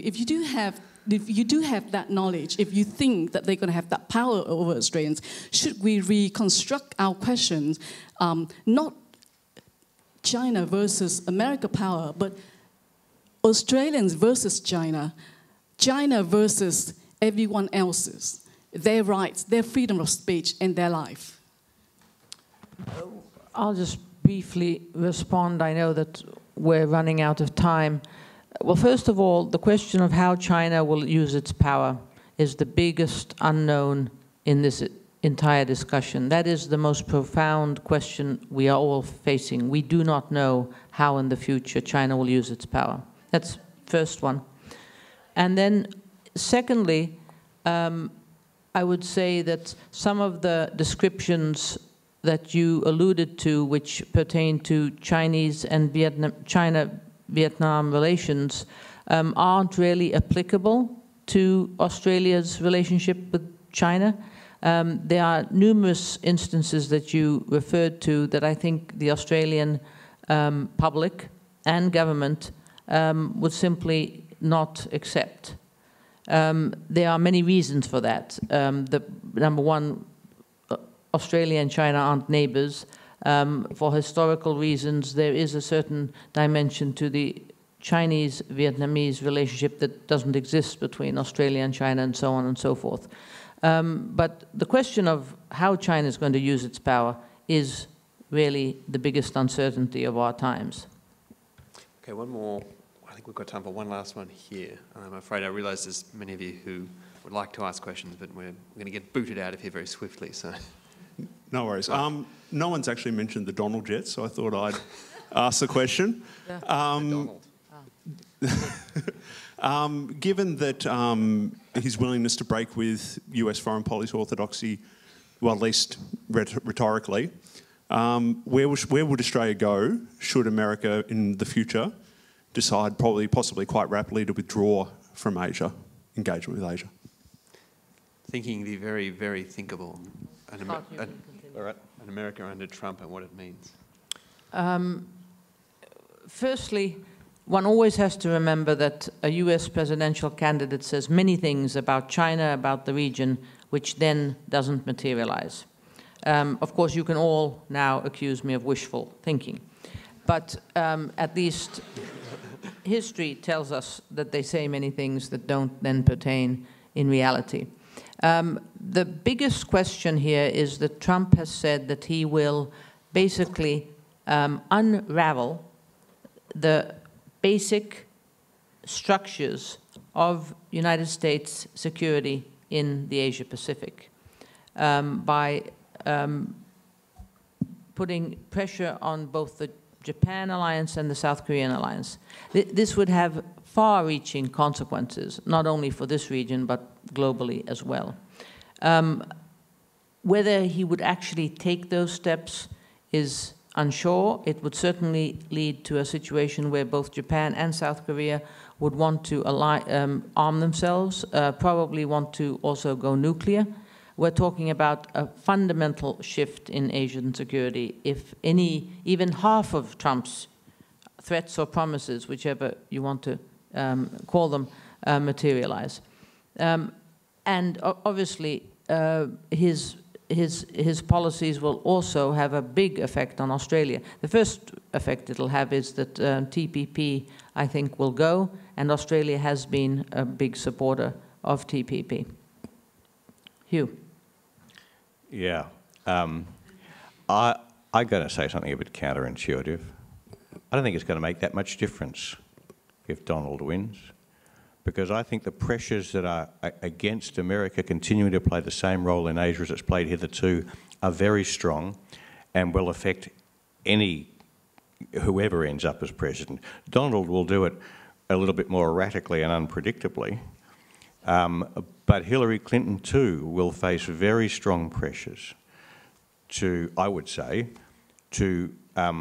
you do have that knowledge, if you think that they're going to have that power over Australians, should we reconstruct our questions, not China versus America power, but Australians versus China, China versus everyone else's, their rights, their freedom of speech, and their life? I'll just briefly respond. I know that we're running out of time. Well, first of all, the question of how China will use its power is the biggest unknown in this entire discussion. That is the most profound question we are all facing. We do not know how in the future China will use its power. That's the first one. And then secondly, I would say that some of the descriptions that you alluded to, which pertain to Chinese and China-Vietnam relations, aren't really applicable to Australia's relationship with China. There are numerous instances that you referred to that I think the Australian public and government would simply not accept. There are many reasons for that. The number one, Australia and China aren't neighbors. For historical reasons, there is a certain dimension to the Chinese-Vietnamese relationship that doesn't exist between Australia and China, and so on and so forth. But the question of how China is going to use its power is really the biggest uncertainty of our times. Okay, one more. I think we've got time for one last one here. I'm afraid I realise there's many of you who would like to ask questions, but we're going to get booted out of here very swiftly. So, no worries. No one's actually mentioned the Donald yet, so I thought I'd ask the question. Given that his willingness to break with US foreign policy orthodoxy, well, at least rhetorically, where would Australia go should America in the future decide, possibly quite rapidly, to withdraw from Asia, engagement with Asia? Thinking the very, very thinkable, an America under Trump and what it means. Firstly, one always has to remember that a US presidential candidate says many things about China, about the region, which then doesn't materialize. Of course, you can all now accuse me of wishful thinking, but at least history tells us that they say many things that don't then pertain in reality. The biggest question here is that Trump has said that he will basically unravel the basic structures of United States security in the Asia-Pacific by putting pressure on both the Japan alliance and the South Korean alliance. This would have far-reaching consequences, not only for this region, but globally as well. Whether he would actually take those steps is unsure. It would certainly lead to a situation where both Japan and South Korea would want to arm themselves, probably want to also go nuclear. We're talking about a fundamental shift in Asian security if even half of Trump's threats or promises, whichever you want to call them, materialize. And obviously, his policies will also have a big effect on Australia. The first effect it'll have is that TPP, I think, will go, and Australia has been a big supporter of TPP. Hugh. Yeah. I got to say something a bit counterintuitive. I don't think it's going to make that much difference if Donald wins, because I think the pressures that are against America continuing to play the same role in Asia as it's played hitherto are very strong and will affect whoever ends up as president. Donald will do it a little bit more erratically and unpredictably, but Hillary Clinton too will face very strong pressures to, I would say, to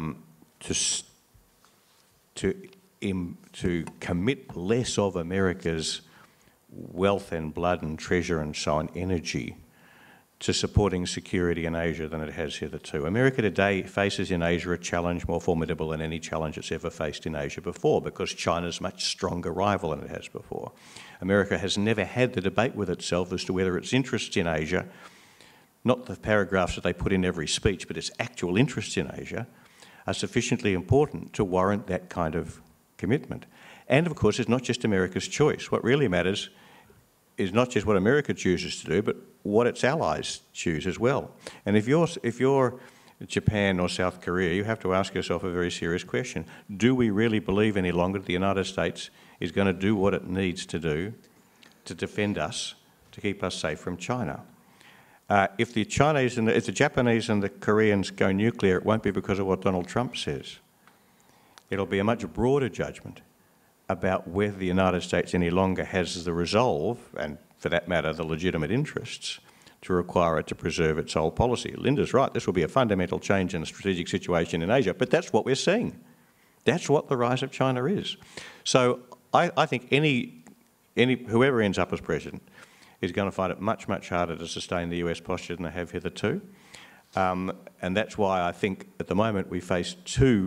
commit less of America's wealth and blood and treasure and so on, energy, to supporting security in Asia than it has hitherto. America today faces in Asia a challenge more formidable than any challenge it's ever faced in Asia before, because China's a much stronger rival than it has before. America has never had the debate with itself as to whether its interests in Asia, not the paragraphs that they put in every speech, but its actual interests in Asia, are sufficiently important to warrant that kind of commitment. And of course, it's not just America's choice. What really matters is not just what America chooses to do, but what its allies choose as well. And if you're Japan or South Korea, you have to ask yourself a very serious question. Do we really believe any longer that the United States is going to do what it needs to do to defend us, to keep us safe from China? If the Japanese and the Koreans go nuclear, it won't be because of what Donald Trump says. It'll be a much broader judgment about whether the United States any longer has the resolve, and for that matter, the legitimate interests, to require it to preserve its old policy. Linda's right, this will be a fundamental change in the strategic situation in Asia, but that's what we're seeing. That's what the rise of China is. So I think whoever ends up as president is going to find it much, much harder to sustain the US posture than they have hitherto. And that's why I think at the moment we face two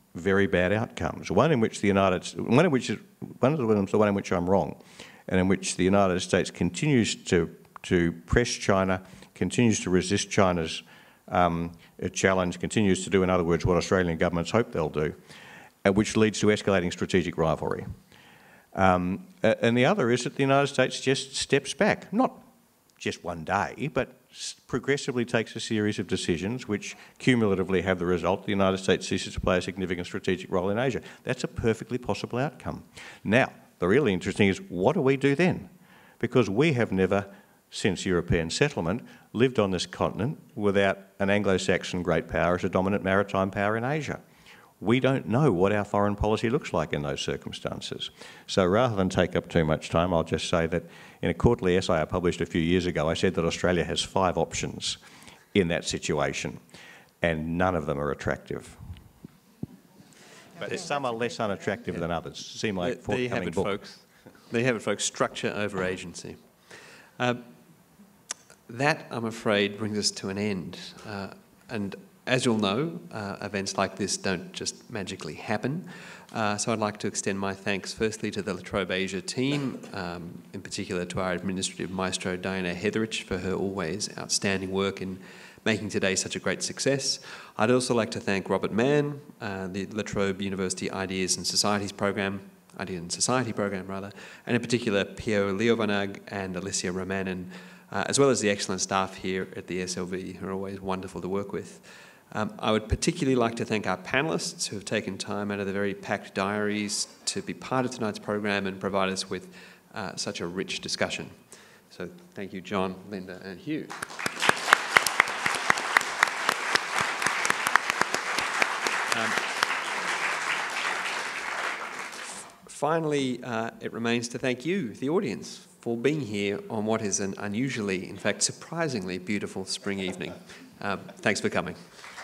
very bad outcomes. One in which the one of them is the one in which I'm wrong, and in which the United States continues to press China, continues to resist China's challenge, continues to do, in other words, what Australian governments hope they'll do, which leads to escalating strategic rivalry. And the other is that the United States just steps back, not just one day, but progressively takes a series of decisions which cumulatively have the result the United States ceases to play a significant strategic role in Asia. That's a perfectly possible outcome. Now, the really interesting is, what do we do then? Because we have never, since European settlement, lived on this continent without an Anglo-Saxon great power as a dominant maritime power in Asia. We don't know what our foreign policy looks like in those circumstances. So rather than take up too much time, I'll just say that in a quarterly essay I published a few years ago, I said that Australia has 5 options in that situation, and none of them are attractive. But some are less unattractive than others. Seem like forthcoming book. Folks. There you have it, folks. Structure over agency. That, I'm afraid, brings us to an end. And as you'll know, events like this don't just magically happen. So I'd like to extend my thanks firstly to the La Trobe Asia team, in particular to our administrative maestro Diana Heatherich for her always outstanding work in making today such a great success. I'd also like to thank Robert Mann, the La Trobe University Ideas and Society program, and in particular Pio Leovanag and Alicia Romanen, as well as the excellent staff here at the SLV, who are always wonderful to work with. I would particularly like to thank our panellists who have taken time out of their very packed diaries to be part of tonight's program and provide us with such a rich discussion. So thank you, John, Linda, and Hugh. Finally, it remains to thank you, the audience, for being here on what is an unusually, in fact, surprisingly beautiful spring evening. Thanks for coming.